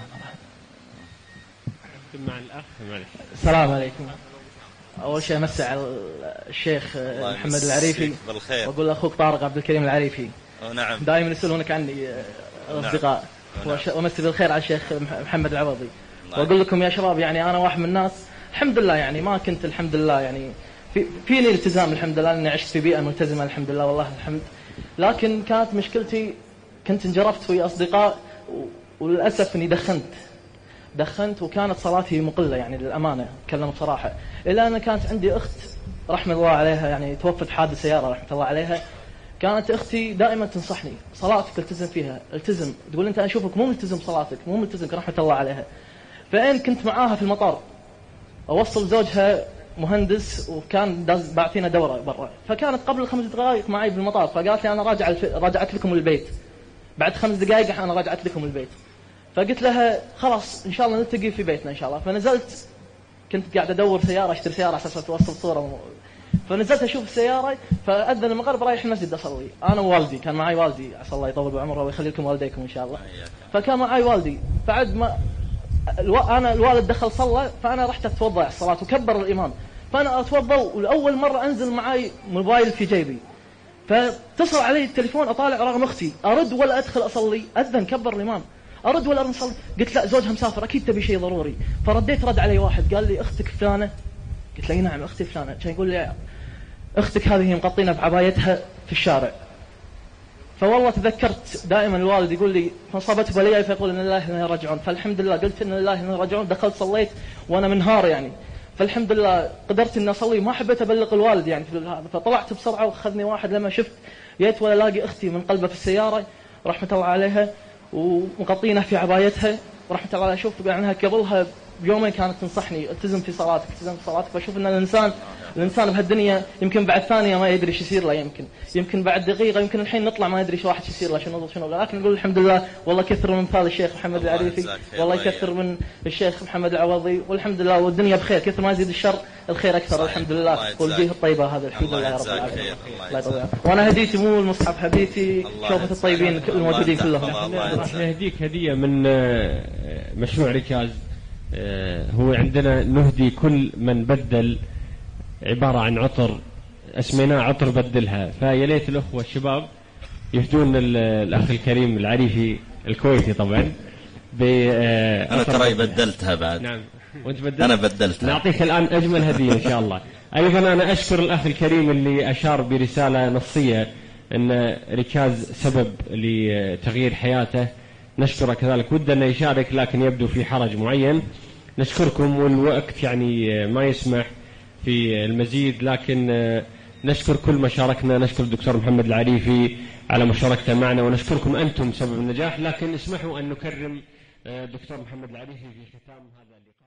Speaker 4: مع الأخ.
Speaker 9: السلام عليكم. أول شيء أمسي على الشيخ محمد العريفي
Speaker 3: بالخير،
Speaker 9: وأقول أخوك طارق عبد الكريم العريفي.
Speaker 3: نعم.
Speaker 9: دائما يسألونك عني الأصدقاء. وأمسي بالخير على الشيخ محمد العوضي. وأقول لكم يا شباب يعني أنا واحد من الناس الحمد لله يعني ما كنت الحمد لله يعني فيني التزام الحمد لله، لأني عشت في بيئة ملتزمة الحمد لله والله الحمد. لكن كانت مشكلتي كنت انجرفت في أصدقاء وللأسف إني دخنت وكانت صلاتي مقلة يعني للأمانة أتكلم بصراحة. إلا أن كانت عندي أخت رحمة الله عليها يعني توفت حادث سيارة رحمة الله عليها. كانت أختي دائما تنصحني صلاتك التزم فيها، التزم. تقول أنت أشوفك مو ملتزم صلاتك مو ملتزم رحمة الله عليها. فإن كنت معاها في المطار أوصل زوجها مهندس وكان بعطينا دورة برا، فكانت قبل 5 دقائق معي بالمطار، فقالت لي أنا راجعت لكم البيت، بعد 5 دقائق أنا راجعت لكم البيت. فقلت لها خلاص إن شاء الله نلتقي في بيتنا إن شاء الله. فنزلت كنت قاعد أدور سيارة أشتري سيارة على أساس توصل صورة فنزلت أشوف السيارة، فأذن المغرب رايح المسجد أصلي أنا ووالدي، كان معي والدي عسى الله يطول بعمره ويخلي لكم والديكم إن شاء الله. فكان معي والدي، بعد ما أنا الوالد دخل صلى فأنا رحت أتوضأ الصلاة وكبر الإمام، فأنا أتوضأ والأول مرة أنزل معي موبايل في جيبي، فاتصل علي التليفون أطالع رقم أختي، أرد ولا أدخل أصلي، أذن كبر الإمام، أرد ولا نصلي؟ قلت لا زوجها مسافر أكيد تبي شيء ضروري. فرديت رد علي واحد قال لي أختك فلانة؟ قلت له نعم أختي فلانة. كان يقول لي أختك هذه مغطينة بعبايتها في الشارع. فوالله تذكرت دائما الوالد يقول لي فصابته بلية فيقول إن الله إنا راجعون. فالحمد لله قلت إن الله إنا راجعون، دخلت صليت وأنا منهار يعني. فالحمد لله قدرت إني أصلي، ما حبيت أبلغ الوالد يعني في هذا. فطلعت بسرعة وأخذني واحد لما شفت جيت ولا لاقي أختي من قلبها في السيارة رحمة الله عليها ومغطينة في عبايتها ورحمة الله عليها. شوف عنها قبلها بيومين كانت تنصحني التزم في صلاتك التزم في صلاتك. فشوف ان الانسان بهالدنيا يمكن بعد ثانيه ما يدري ايش يصير له، يمكن بعد دقيقه، يمكن الحين نطلع ما يدري ايش واحد يصير له شنو. لكن نقول الحمد لله والله كثر من مثال الشيخ محمد العريفي، والله يكثر من الشيخ محمد العوضي، والحمد لله والدنيا بخير. كثر ما يزيد الشر الخير اكثر الحمد لله. والجهه الطيبه هذا الحمد لله رب العالمين. الله يطول. وانا هديتي مو المصحف، هديتي شوفة الطيبين الموجودين كلهم.
Speaker 4: راح نهديك هديه من مشروع ركاز. هو عندنا نهدي كل من بدل عبارة عن عطر اسميناه عطر بدلها. فيا ليت الأخوة الشباب يهدون الأخ الكريم العريفي الكويتي طبعا
Speaker 3: أنا ترى بدلتها بعد.
Speaker 4: نعم وانت بدلت.
Speaker 3: أنا بدلتها.
Speaker 4: نعطيك الآن أجمل هدية إن شاء الله. أيضا أنا أشكر الأخ الكريم اللي أشار برسالة نصية أن ركاز سبب لتغيير حياته، نشكره كذلك. ودنا يشارك لكن يبدو في حرج معين. نشكركم والوقت يعني ما يسمح في المزيد، لكن نشكر كل ما شاركنا. نشكر الدكتور محمد العريفي على مشاركته معنا، ونشكركم أنتم سبب النجاح. لكن اسمحوا أن نكرم الدكتور محمد العريفي في ختام هذا اللقاء.